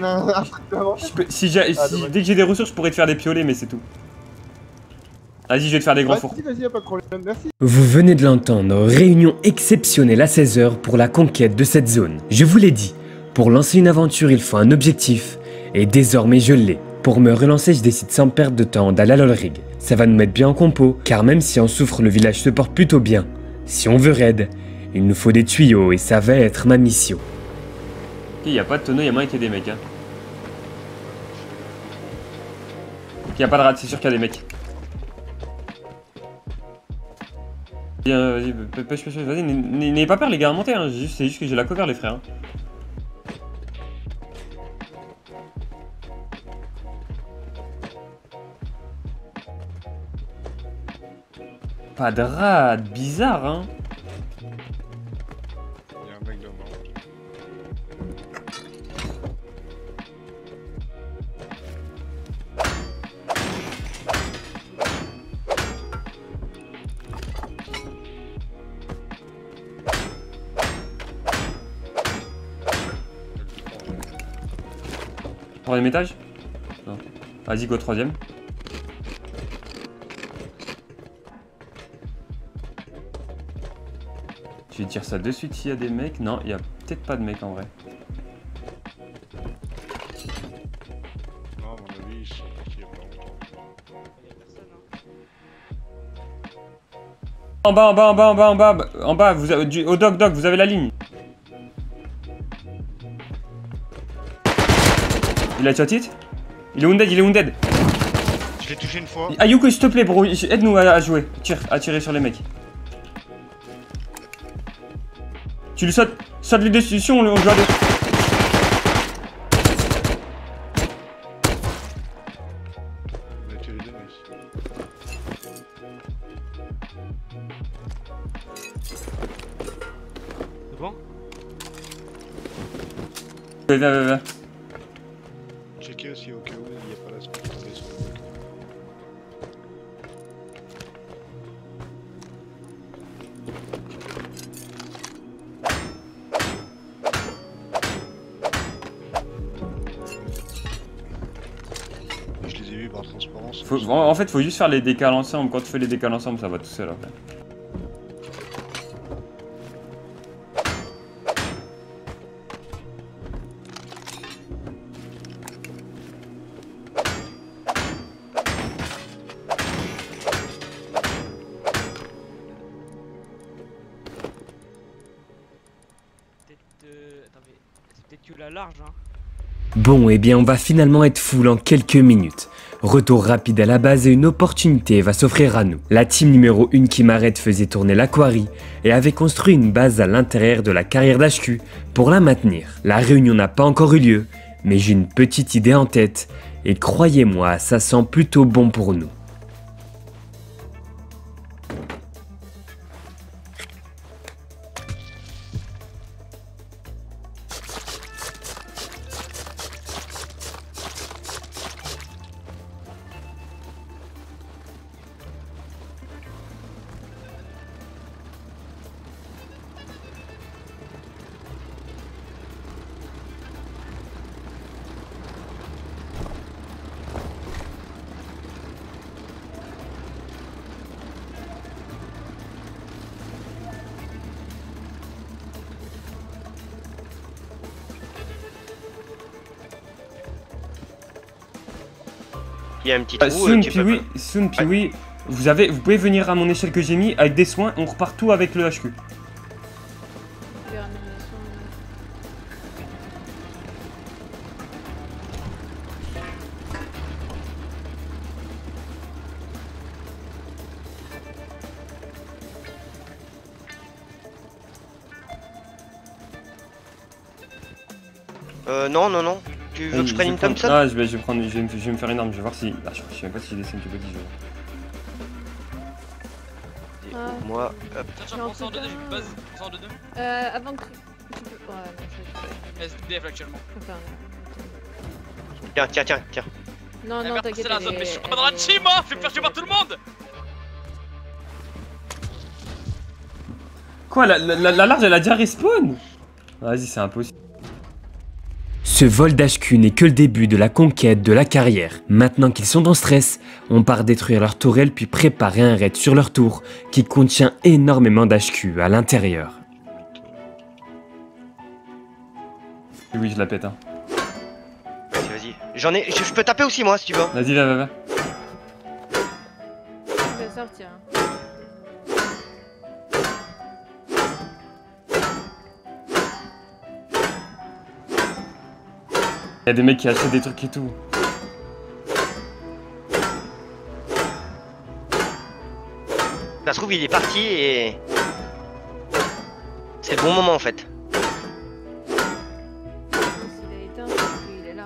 Dès que j'ai des ressources, je pourrais te faire des piolets, mais c'est tout. Vas-y, je vais te faire des grands fours. Vas-y, y'a pas de problème, merci. Vous venez de l'entendre, réunion exceptionnelle à 16h pour la conquête de cette zone. Je vous l'ai dit, pour lancer une aventure, il faut un objectif, et désormais je l'ai. Pour me relancer, je décide sans perdre de temps d'aller à l'Olrig. Ça va nous mettre bien en compo, car même si on souffre, le village se porte plutôt bien. Si on veut raid, il nous faut des tuyaux, et ça va être ma mission. Ok, y'a pas de tonneau, y'a moyen qu'il y ait des mecs. Hein. Ok, y'a pas de rade, c'est sûr qu'il y a des mecs. Vas-y, pêche, vas-y, n'ayez pas peur les gars, montez, hein. C'est juste que j'ai la cover les frères. Hein. Pas de rade, bizarre hein. Y'a un mec devant. Troisième étage? Non. Vas-y, go troisième. Je vais dire ça de suite s'il y a des mecs. Non, il y a peut-être pas de mecs en vrai. Non, à mon avis, je sais qu'il y a pas longtemps. En bas, vous avez, au doc, vous avez la ligne. Il a chat it. Il est wounded, Je l'ai touché une fois. Ayuko, s'il te plaît, bro, aide-nous à jouer. À tirer sur les mecs. Tu lui sautes lui dessus, on joue à deux. On a tué les deux mecs. C'est bon? Viens. Checker aussi au cas où il n'y a pas la spawn tombée sur le mec. Je les ai vus par transparence. En fait, faut juste faire les décales ensemble. Quand tu fais les décales ensemble, ça va tout seul après. Bon, eh bien on va finalement être full en quelques minutes. Retour rapide à la base et une opportunité va s'offrir à nous. La team numéro 1 qui m'arrête faisait tourner la quarry et avait construit une base à l'intérieur de la carrière d'HQ pour la maintenir. La réunion n'a pas encore eu lieu, mais j'ai une petite idée en tête et croyez-moi, ça sent plutôt bon pour nous. Il y a un petit trou. Soon, puis oui, vous pouvez venir à mon échelle que j'ai mis avec des soins, on repart tout avec le HQ. Non. Tu veux que je prenne une Thompson? Ah, je vais me faire une arme, je vais voir si... Ah, je sais même pas si j'ai des scènes que Moi, hop. Tiens, on en 2-2, j'ai plus de base. On en 2-2. Avant que tu peux... Ouais, non, SDF actuellement. Tiens. Non, non, t'inquiète. C'est la zone, mais je suis pas dans la team, moi. Je vais faire tuer par tout le monde. Quoi, la large elle a déjà respawn? Vas-y, c'est impossible. Ce vol d'HQ n'est que le début de la conquête de la carrière. Maintenant qu'ils sont en stress, on part détruire leur tourelle puis préparer un raid sur leur tour qui contient énormément d'HQ à l'intérieur. Oui, je la pète. Hein. Vas-y. J'en ai. Je peux taper aussi moi si tu veux. Vas-y, va. Je vais sortir. Y'a des mecs qui achètent des trucs et tout. Ça se trouve il est parti et... C'est le bon moment en fait. S'il a éteint, c'est qu'il est là.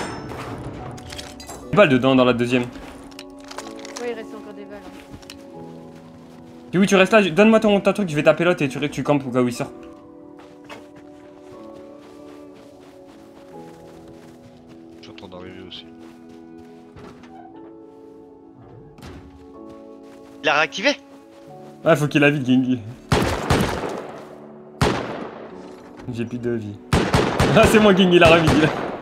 Des balles dedans dans la deuxième. Ouais, il reste encore des balles. Et oui, tu restes là, donne-moi ton truc, je vais taper l'autre et tu campes au cas où il sort. J'entends d'arriver aussi. Il a réactivé? Ouais, faut qu'il la vite, Gengi. J'ai plus de vie. Ah, c'est moi, Gengi, il a remis.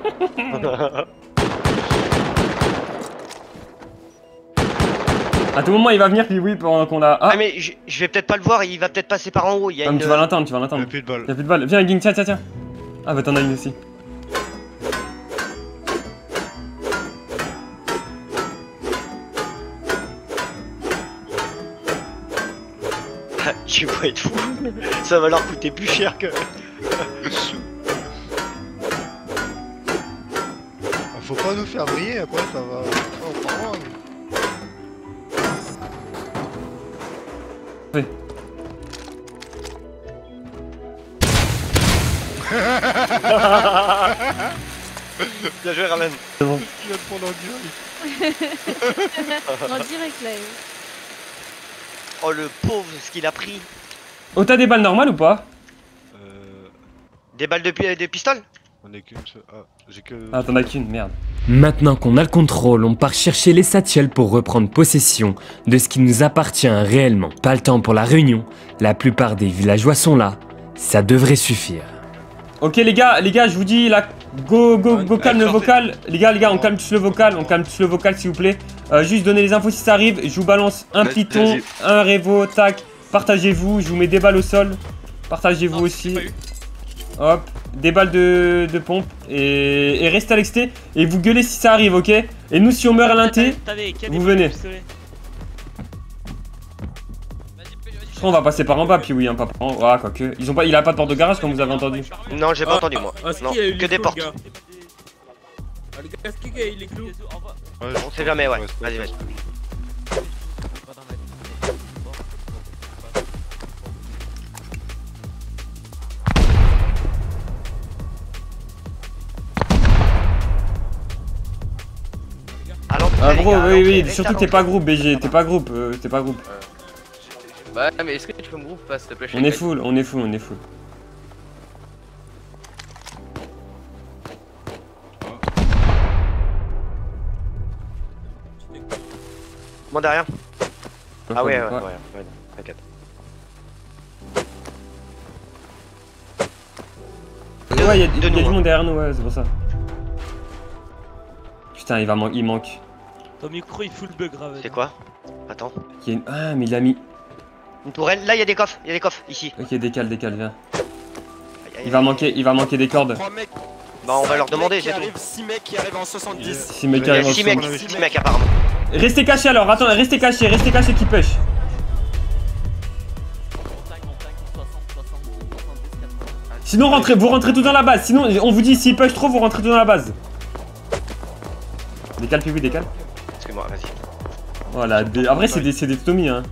À tout moment, il va venir, puis oui, pendant qu'on l'a. Ah, mais je vais peut-être pas le voir, il va peut-être passer par en haut. Il y a une... Tu vas l'entendre, Y'a plus de balles. Viens, Ging, tiens. Ah, bah t'en as une aussi. Tu vas être fou. Ça va leur coûter plus cher que... Faut pas nous faire briller, après ça va... Oh, pardon. Oui. Bien joué, Ramen. C'est bon. Tu vas te prendre en direct. En direct là. Oh le pauvre, ce qu'il a pris. Oh, t'as des balles normales ou pas? Des balles de pistolet? On est qu'une seule. Ah, j'ai que... Ah, t'en as qu'une, merde. Maintenant qu'on a le contrôle, on part chercher les satchels pour reprendre possession de ce qui nous appartient réellement. Pas le temps pour la réunion, la plupart des villageois sont là, ça devrait suffire. Ok les gars, je vous dis là, go calme le vocal. Les gars, on calme tous le vocal, s'il vous plaît. Juste donner les infos si ça arrive, je vous balance un piton, un revo, tac. Partagez-vous, je vous mets des balles au sol. Partagez-vous aussi. Hop, des balles de pompe et restez à l'exté et vous gueulez si ça arrive, ok? Et nous si on meurt à l'inté, vous venez. Je crois on va passer par en bas, puis oui, hein, pas par en haut. Ah, quoique. Il a pas de porte de garage comme vous avez entendu. Non, j'ai pas entendu moi. Non, que des portes. Est-ce qu'il y a les clous? On sait jamais, ouais. Vas-y. Ah bro, oui, surtout que t'es pas groupe BG, t'es pas groupe. Bah mais est-ce que tu peux me groupe pas s'il te plaît? On est full. Moi derrière. Ah ouais, t'inquiète. Ouais, y'a du monde derrière nous, ouais, c'est pour ça. Putain, il manque. Ton micro il fout le bug grave. C'est quoi? Attends. Ah, mais il a mis. Une tourelle, là il y a des coffres, ici. Ok, décale, viens. Il va manquer des cordes. Bah on va leur demander, c'est tout. 6 mecs qui arrivent en 70. 6 mecs qui arrivent en 70. 6 mecs apparemment. Restez cachés alors, attends, restez cachés qui push. Sinon vous rentrez tout dans la base, sinon on vous dit s'ils push trop vous rentrez tout dans la base. Décale puis oui, décale. Excuse-moi, vas-y. Voilà, en vrai c'est des Tommy hein.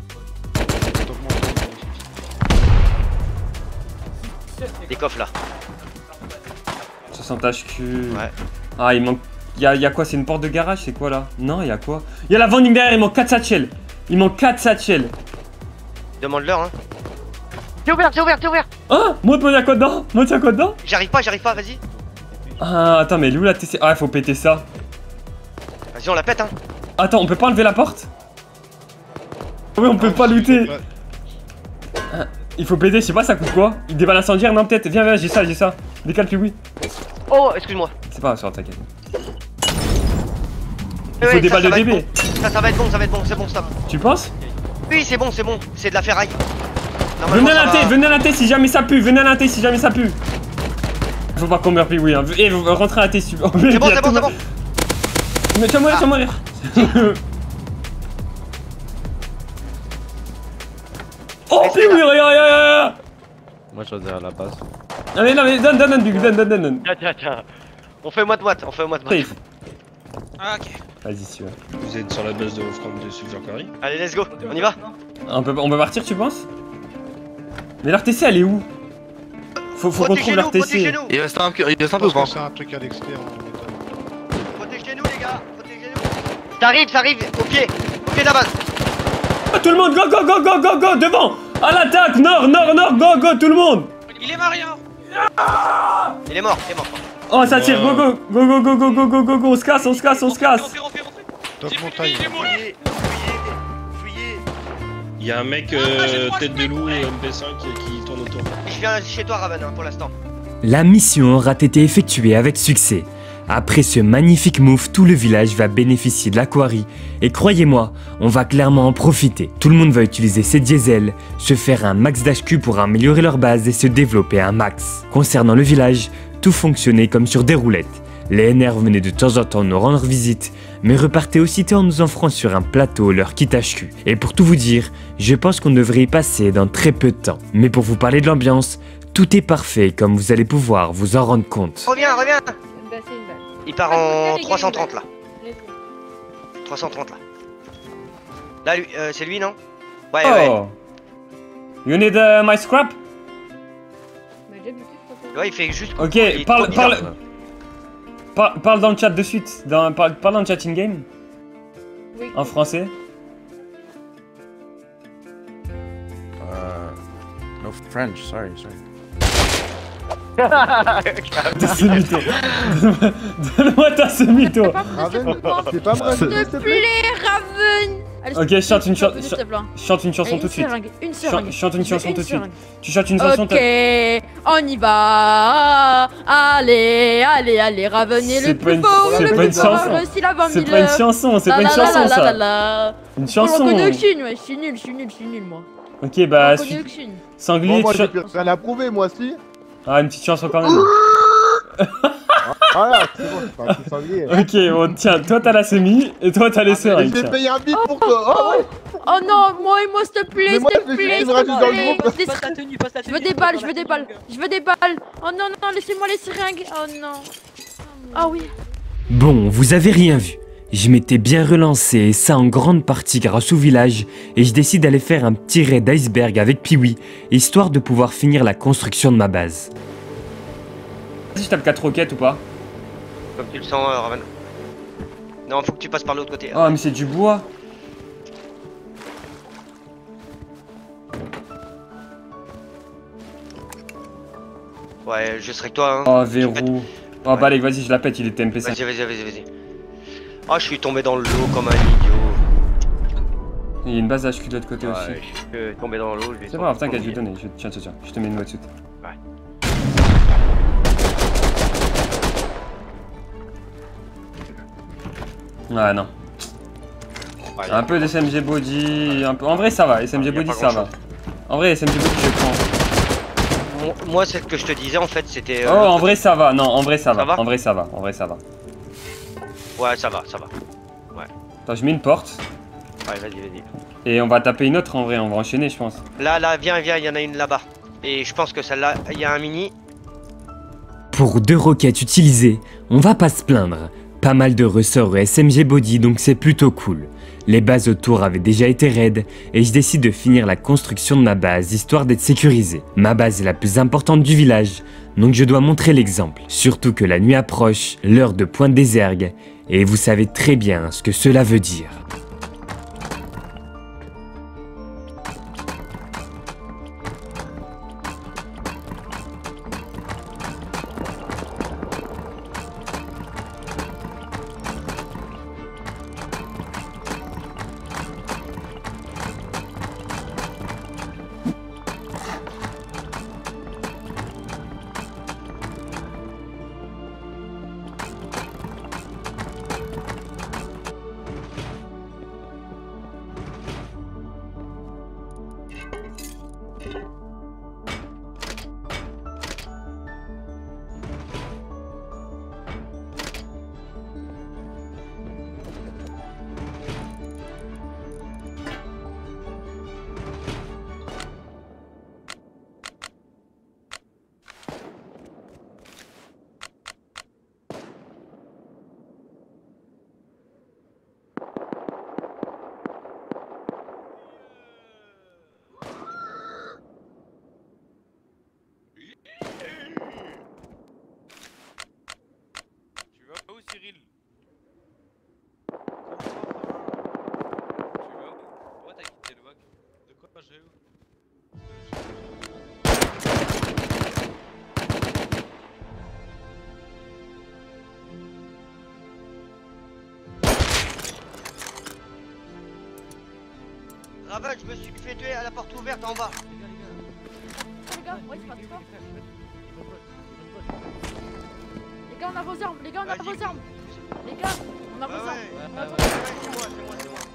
Des coffres là. 60 HQ. Ouais. Ah il manque. Y'a quoi? C'est une porte de garage? C'est quoi là? Non, y'a quoi? Y'a la vending derrière, il manque 4 satchels. Demande-leur, hein. T'es ouvert, t'es ouvert, t'es ouvert. Ah, montre-moi y'a quoi dedans. Montre y'a quoi dedans. J'arrive pas, vas-y. Ah, attends, mais elle est où la TC? Ah, il faut péter ça. Vas-y, on la pète, hein. Attends, on peut pas enlever la porte? Oui, on peut pas looter. Ah, il faut péter, je sais pas, ça coûte quoi? Il déballe incendiaire, non, peut-être. Viens, j'ai ça. Décale, puis oui. Oh, excuse-moi. C'est pas grave, t'inquiète. Il faut des balles de DB. Bon. Ça va être bon, c'est bon, stop. Tu penses? Oui, c'est bon, c'est de la ferraille. Venez à la T si jamais ça pue, Faut pas qu'on meure, puis oui, hein. Et rentrez à la T si tu veux. C'est bon. Mais tu vas mourir, Oh, puis oui, regarde. Moi je dirais à la base. Non mais donne. Tiens. On fait moite-moite, Ah, ok. Vas-y, si tu veux. Vous êtes sur la base de Wolfram de Silver Quarry. Allez, let's go, on y va. On peut partir, tu penses? Mais leur TC, elle est où? Faut qu'on trouve leur TC. Il reste un peu, C'est un truc à l'extérieur. Protégez-nous, les gars, Ça arrive, au pied de la base. Ah, tout le monde, go, devant. À l'attaque, nord, go, tout le monde. Il est mort, Il est mort. Oh, ça tire, go, on se casse. Top montagne. Il y a un mec tête de loup et MP5 qui tourne autour. Je viens chez toi, Raven, hein, pour l'instant. La mission aura été effectuée avec succès. Après ce magnifique move, tout le village va bénéficier de la quarry. Et croyez-moi, on va clairement en profiter. Tout le monde va utiliser ses diesels, se faire un max d'HQ pour améliorer leur base et se développer un max. Concernant le village, tout fonctionnait comme sur des roulettes. Les NR venaient de temps en temps nous rendre visite, mais repartaient aussitôt en nous offrant sur un plateau leur kit HQ. Et pour tout vous dire, je pense qu'on devrait y passer dans très peu de temps. Mais pour vous parler de l'ambiance, tout est parfait comme vous allez pouvoir vous en rendre compte. Reviens. Bah, c'est une balle. Il part en 330 là. 330 là. Là, lui, c'est lui, non? Ouais. You need my scrap? Ouais, il fait juste... Ok, parle dans le chat de suite. Parle dans le chat in-game. Oui. En français. No French, sorry. Donne-moi ta semi-mytho. Raven, c'est pas vrai. S'il te plaît, Raven. Allez, Ok, chante une chanson Allez, tout de suite. Une seringue. Chante une chanson tout de suite. Tu chantes une chanson. Ok, on y va. Allez, Raven est le plus fort, le plus fort. C'est pas une chanson, ça. Une chanson. On connaît aucune, ouais, je suis nul moi. Ok, bah, Sanglier, moi j'ai plus rien à prouver, moi si. Ah, une petite chanson quand même. Voilà, c'est bon, c'est pas un petit sanglier. Ok, bon, tiens, toi t'as la semi et toi t'as les seringues. J'ai payé un bit pour toi. Oh non, moi s'il te plaît, dans le groupe. Je veux des balles. Oh non, laissez-moi les seringues. Oh non. Ah oui. Bon, vous avez rien vu. Je m'étais bien relancé, et ça en grande partie grâce au village, et je décide d'aller faire un petit raid d'iceberg avec Piwi, histoire de pouvoir finir la construction de ma base. Si je tape 4 roquettes ou pas? Comme tu le sens, Raven. Non, faut que tu passes par l'autre côté. Oh, mais c'est du bois. Ouais, je serai que toi, hein. Oh, verrou. Oh, bah allez, vas-y, je la pète, il est TMP5. Vas-y. Oh, je suis tombé dans l'eau comme un idiot. Il y a une base HQ de l'autre côté aussi. Je suis tombé dans l'eau, c'est pas grave, t'inquiète, je vais te donner. Tiens, je te mets une wetsuit. Ouais. Ah non. Ouais, un peu d'SMG body, un peu... En vrai ça va, SMG body ça va. En vrai SMG body je prends. Moi c'est ce que je te disais en fait, c'était... Oh en vrai ça va, non en vrai ça va. Va en vrai ça va. Ouais ça va. Ouais. Attends je mets une porte. Ouais vas-y. Et on va taper une autre en vrai, on va enchaîner je pense. Là, viens, il y en a une là-bas. Et je pense que celle-là, il y a un mini. Pour 2 roquettes utilisées, on va pas se plaindre. Pas mal de ressorts SMG body donc c'est plutôt cool. Les bases autour avaient déjà été raides et je décide de finir la construction de ma base histoire d'être sécurisé. Ma base est la plus importante du village donc je dois montrer l'exemple. Surtout que la nuit approche, l'heure de pointe des ergues et vous savez très bien ce que cela veut dire. Cyril. Pourquoi t'as quitté le bac? De quoi j'ai eu? Raven, je me suis fait tuer à la porte ouverte en bas. Les gars, ouais, c'est pas trop fort. Les gars, on a vos armes, les gars, on a vos armes. Les gars, on a vos armes. On a vos armes. C'est moi, c'est moi, c'est moi.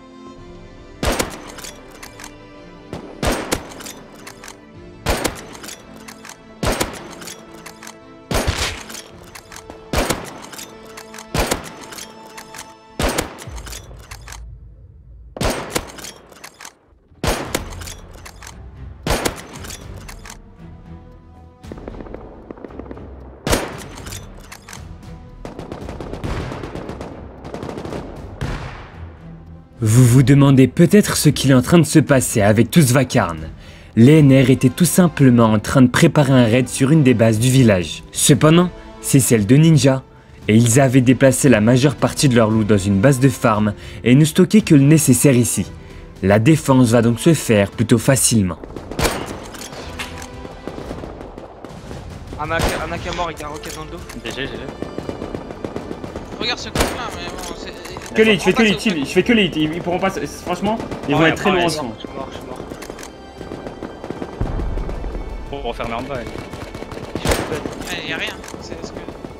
Vous vous demandez peut-être ce qu'il est en train de se passer avec tout ce vacarme. Les NR étaient tout simplement en train de préparer un raid sur une des bases du village. Cependant, c'est celle de Ninja, et ils avaient déplacé la majeure partie de leur loot dans une base de farm et ne stockaient que le nécessaire ici. La défense va donc se faire plutôt facilement. Un AK mort avec un roquette dans le dos. GG. Regarde ce coup là, mais bon, c'est. Que les hits, je fais que les hits, ils pourront pas. Franchement, ils vont être très loin ensemble. Je suis mort. Pour refermer en bas. Y'a rien, c'est ce que.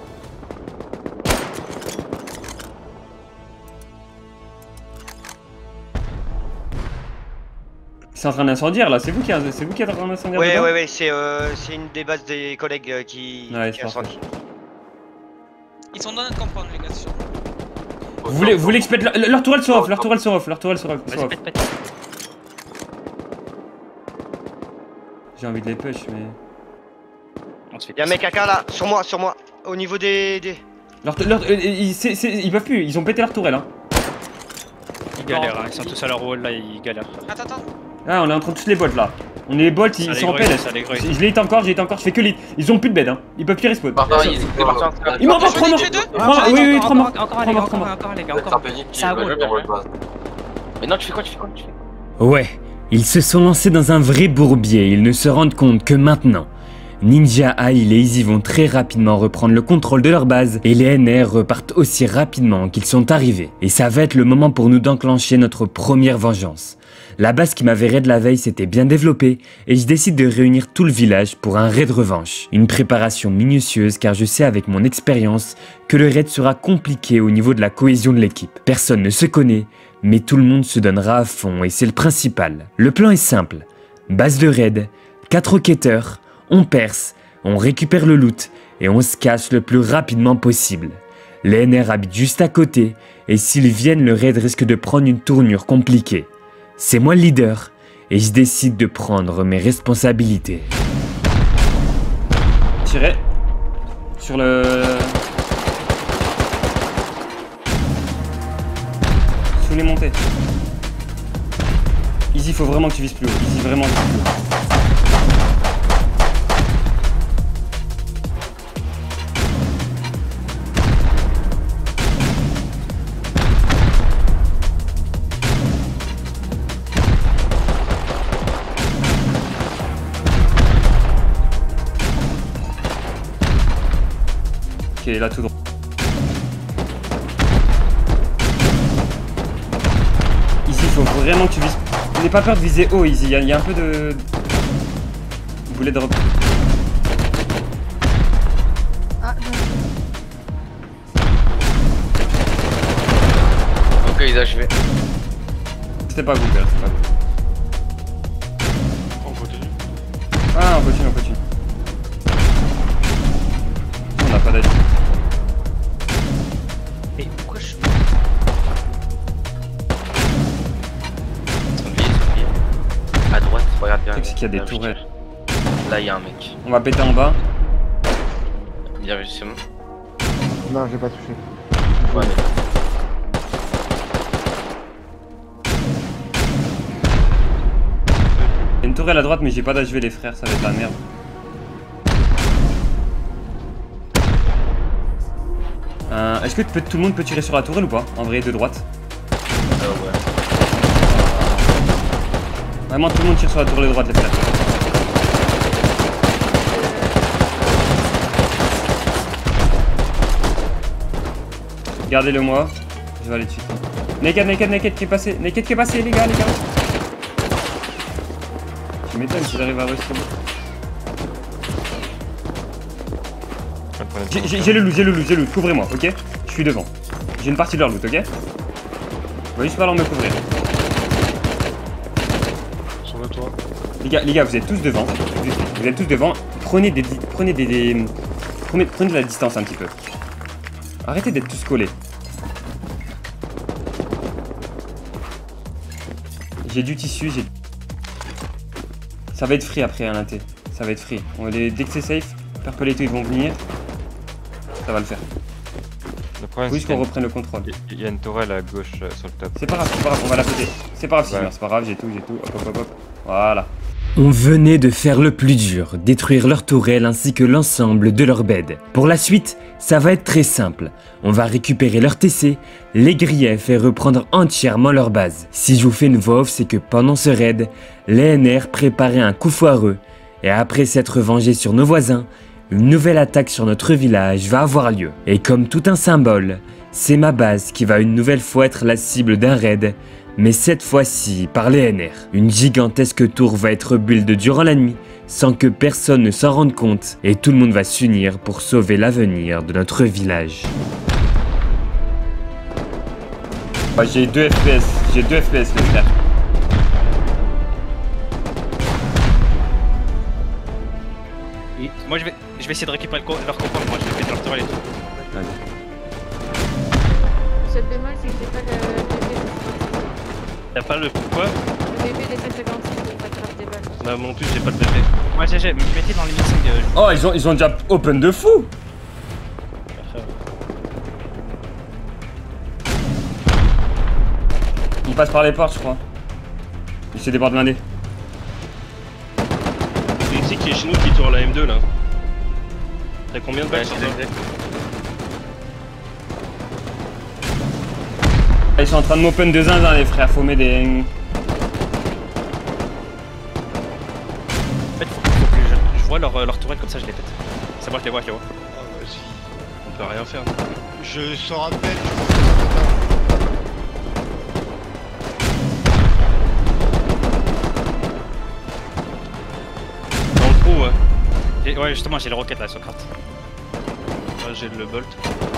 C'est en train d'incendier là, c'est vous qui êtes en train d'incendier. Ouais, c'est une des bases des collègues qui incendie. Ils sont dans notre comprendre, les gars, sûr. Vous voulez que je pète leur tourelle sur off, leur tourelle sur off. Vas-y, pète. J'ai envie de les push, mais. Y'a un mec AK là, sur moi, au niveau des. Ils peuvent plus, ils ont pété leur tourelle hein. Ils galèrent, hein. Ils sont tous à leur wall là, ils galèrent. Attends. Ah, on est en train de tous les bots là. On est les bots, ils sont en PLS. Je l'ai hit encore, je fais que l'hit. Ils ont plus de bed hein, ils peuvent plus respawn. Il m'en manque 3 morts. Oui, 3 morts. Encore les gars, encore. Ça roule. Mais non, tu fais quoi? Ouais, ils se sont lancés dans un vrai bourbier, ils ne se rendent compte que maintenant. Ninja, Ail et Easy vont très rapidement reprendre le contrôle de leur base et les NR repartent aussi rapidement qu'ils sont arrivés. Et ça va être le moment pour nous d'enclencher notre première vengeance. La base qui m'avait raid la veille s'était bien développée et je décide de réunir tout le village pour un raid revanche. Une préparation minutieuse car je sais avec mon expérience que le raid sera compliqué au niveau de la cohésion de l'équipe. Personne ne se connaît, mais tout le monde se donnera à fond et c'est le principal. Le plan est simple, base de raid, 4 roquetteurs, on perce, on récupère le loot et on se cache le plus rapidement possible. Les NR habitent juste à côté et s'ils viennent le raid risque de prendre une tournure compliquée. C'est moi le leader et je décide de prendre mes responsabilités. Tirer sur le... Sous les montées. Easy, faut vraiment que tu vises plus haut. Easy, vraiment que tu vises plus haut. Ok, là tout droit. Easy, faut vraiment que tu vises. N'aie pas peur de viser haut, Easy. Il y a un peu de. Boulet de repos. Ah, Ok, ils achevés. C'était pas Google, c'est pas Google. On continue. Ah, on continue. On n'a pas d'agir. Mais pourquoi je suis... À droite, regarde bien. C'est qu'il y a des tourelles. Là, il y a un mec. On va péter en bas. Bien vu, c'est bon. Non, j'ai pas touché. Ouais, mais... Il y a une tourelle à droite, mais j'ai pas d'HV les frères, ça va être la merde. Est-ce que tout le monde peut tirer sur la tourelle ou pas? En vrai, de droite. Ouais. Vraiment, tout le monde tire sur la tourelle de droite, les frères. Gardez-le moi. Je vais aller dessus. Naked qui est passé. Naked qui est passé, les gars. Tu m'étonnes s'il arrive à rester. J'ai le loot, couvrez-moi, ok? Je suis devant. J'ai une partie de leur loot, ok? On va juste falloir me couvrir. Sur le toit. Les gars, vous êtes tous devant. Vous êtes tous devant. Prenez de la distance un petit peu. Arrêtez d'être tous collés. J'ai du tissu, ça va être free après à l'inté. Ça va être free. Dès que c'est safe, Purple et tout ils vont venir. Ça va le faire. Le problème, faut juste qu'on reprenne le contrôle. Il y a une tourelle à gauche sur le top. C'est pas grave, on va la péter. C'est pas grave, si c'est pas grave, j'ai tout. Hop. Voilà. On venait de faire le plus dur, détruire leur tourelle ainsi que l'ensemble de leur bed. Pour la suite, ça va être très simple. On va récupérer leur TC, les griefs et reprendre entièrement leur base. Si je vous fais une voix off, c'est que pendant ce raid, les NR préparaient un coup foireux. Et après s'être vengés sur nos voisins, une nouvelle attaque sur notre village va avoir lieu. Et comme tout un symbole, c'est ma base qui va une nouvelle fois être la cible d'un raid, mais cette fois-ci par les NR. Une gigantesque tour va être build durant la nuit, sans que personne ne s'en rende compte, et tout le monde va s'unir pour sauver l'avenir de notre village. J'ai 2 FPS, les frères. Moi je vais essayer de récupérer leur compound, moi je vais péter leur tourelle et tout. Ça fait mal, c'est que j'ai pas le BP. T'as pas le quoi? Le BP des 756, j'ai pas de craft des balles. Bah moi non plus j'ai pas de BP. Moi GG, mettez dans les meetings. Oh ils ont déjà open de fou. Il passe par les portes je crois. Il s'est des portes blindées. C'est ici qui est chez nous qui tourne la M2 là. T'as combien de balles sur toi? Ils sont en train de m'open de zinzin les frères, faut m'aider. En fait faut que je vois leur tourelle comme ça je les pète. C'est moi je les vois. Ah vas-y, on peut rien faire. Je sors à peine, Dans le trou ouais. Ouais justement j'ai le rocket là sur craft. Ouais j'ai le bolt.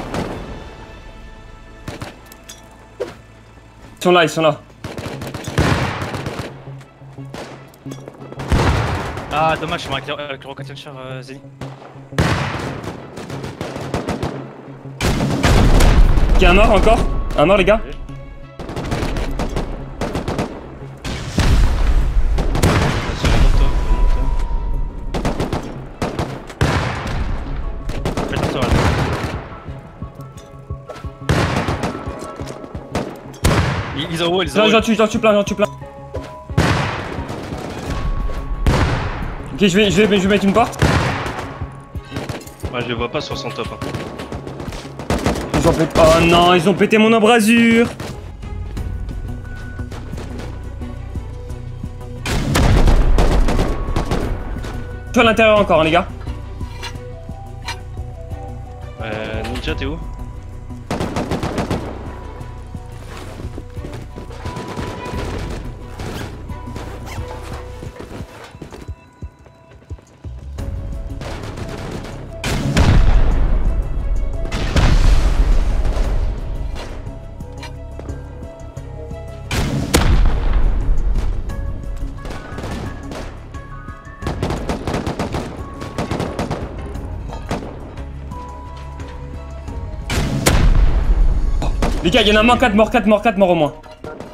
Ils sont là. Ah dommage, je suis avec le rocket launcher Zeni. Qui a un mort encore? Un mort les gars? Ils ont haut, J'en tue plein. Ok je vais mettre une porte. Ouais je les vois pas sur son top. Hein. Ils ont pété... Oh non, ils ont pété mon embrasure. Je suis à l'intérieur encore hein, les gars. Ninja t'es où? Les gars, il y en a mort 4 morts au moins.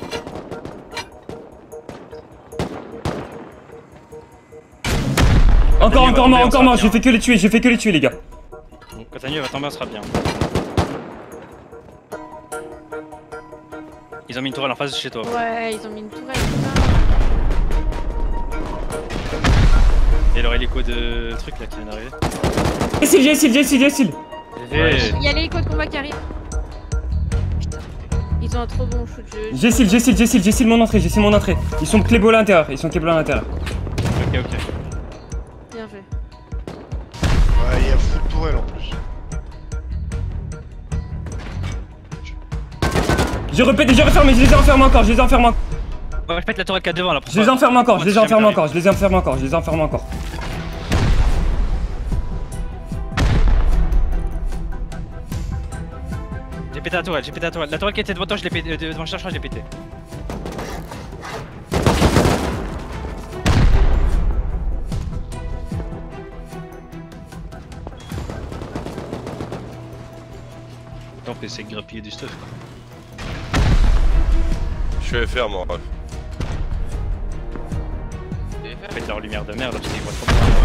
Encore mort, j'ai fait que les tuer les gars. Bon, quand ta nuit va tomber, on sera bien. Ils ont mis une tourelle en face de chez toi. Ouais, ils ont mis une tourelle. Et leur hélico de truc là qui vient d'arriver. J'ai Il y a l'hélico de combat qui arrive. Ils ont un trop bon shoot. J'essaie mon entrée, Ils sont clébo à l'intérieur, Ok, ok. Bien fait. Ouais, il y a full tourelle en plus. J'ai repété, j'ai refermé, je les ai enfermés encore, Ouais, je pète la tourelle qu'il y a devant là. Je les enferme encore. J'ai pété la tourelle, La tourelle qui était devant toi, je l'ai pété. Devant le chercheur, je l'ai pété. Attends, on peut essayer de grappiller du stuff. Je suis FR moi, bref. Faites leur lumière de merde, parce qu'ils voient trop.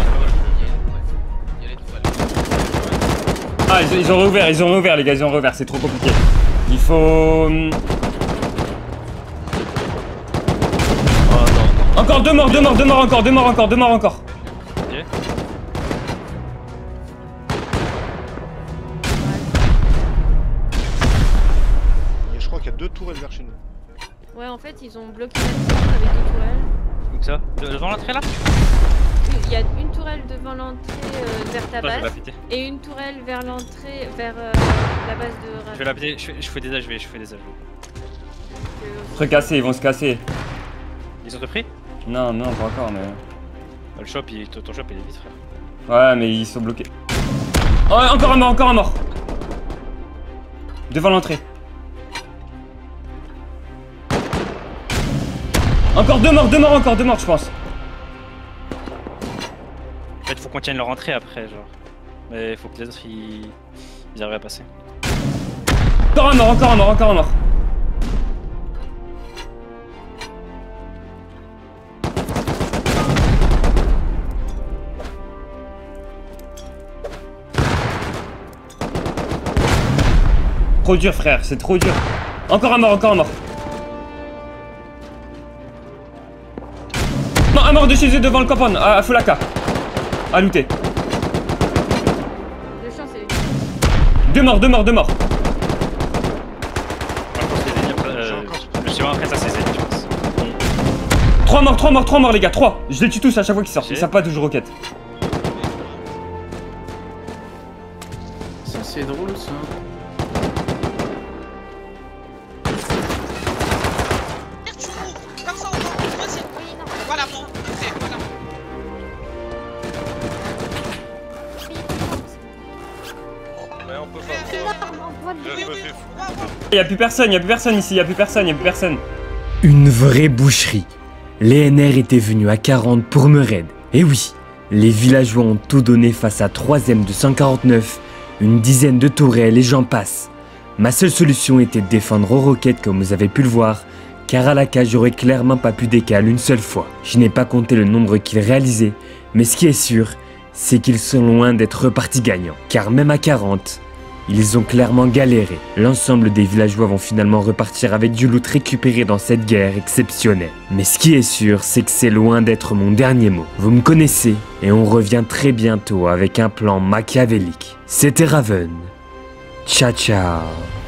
Ah, ils ont réouvert, les gars, c'est trop compliqué. Il faut... Encore deux morts encore. Ok. Je crois qu'il y a 2 tourelles vers chez nous. Ouais, en fait, ils ont bloqué la tourelle avec 2 tourelles. Où ça? Devant l'entrée là? Il y a une tourelle devant l'entrée vers ta base péter. et une tourelle vers l'entrée vers la base de Raven. Je vais la péter, je fais des AGV, Trucs cassés, ils vont se casser. Ils ont te pris? Non, pas encore, mais... Le shop, ton shop il est vite frère. Ouais, mais ils sont bloqués. Oh, encore un mort. Devant l'entrée. Encore deux morts, je pense. En fait, faut qu'on tienne leur entrée après, genre. Mais il faut que les autres ils arrivent à passer. Encore un mort. Trop dur, frère, c'est trop dur. Encore un mort. Non, un mort de chez eux devant le compound, à Fulaka. À looter. Le champ, c'est... Deux morts. Le suivant après ça c'est Z, je pense. 3 morts les gars, 3. Je les tue tous à chaque fois qu'ils sortent, ils savent pas toujours roquette. Ça c'est drôle ça. Voilà, bon, ok, voilà. Mais on peut pas. Y'a plus personne ici, Une vraie boucherie. Les NR étaient venus à 40 pour me raid. Et oui, les villageois ont tout donné face à 3ème de 149, une dizaine de tourelles et j'en passe. Ma seule solution était de défendre aux roquettes comme vous avez pu le voir, car à la cage j'aurais clairement pas pu décaler une seule fois. Je n'ai pas compté le nombre qu'ils réalisaient, mais ce qui est sûr, c'est qu'ils sont loin d'être repartis gagnants. Car même à 40, ils ont clairement galéré. L'ensemble des villageois vont finalement repartir avec du loot récupéré dans cette guerre exceptionnelle. Mais ce qui est sûr, c'est que c'est loin d'être mon dernier mot. Vous me connaissez, et on revient très bientôt avec un plan machiavélique. C'était Raven. Ciao ciao.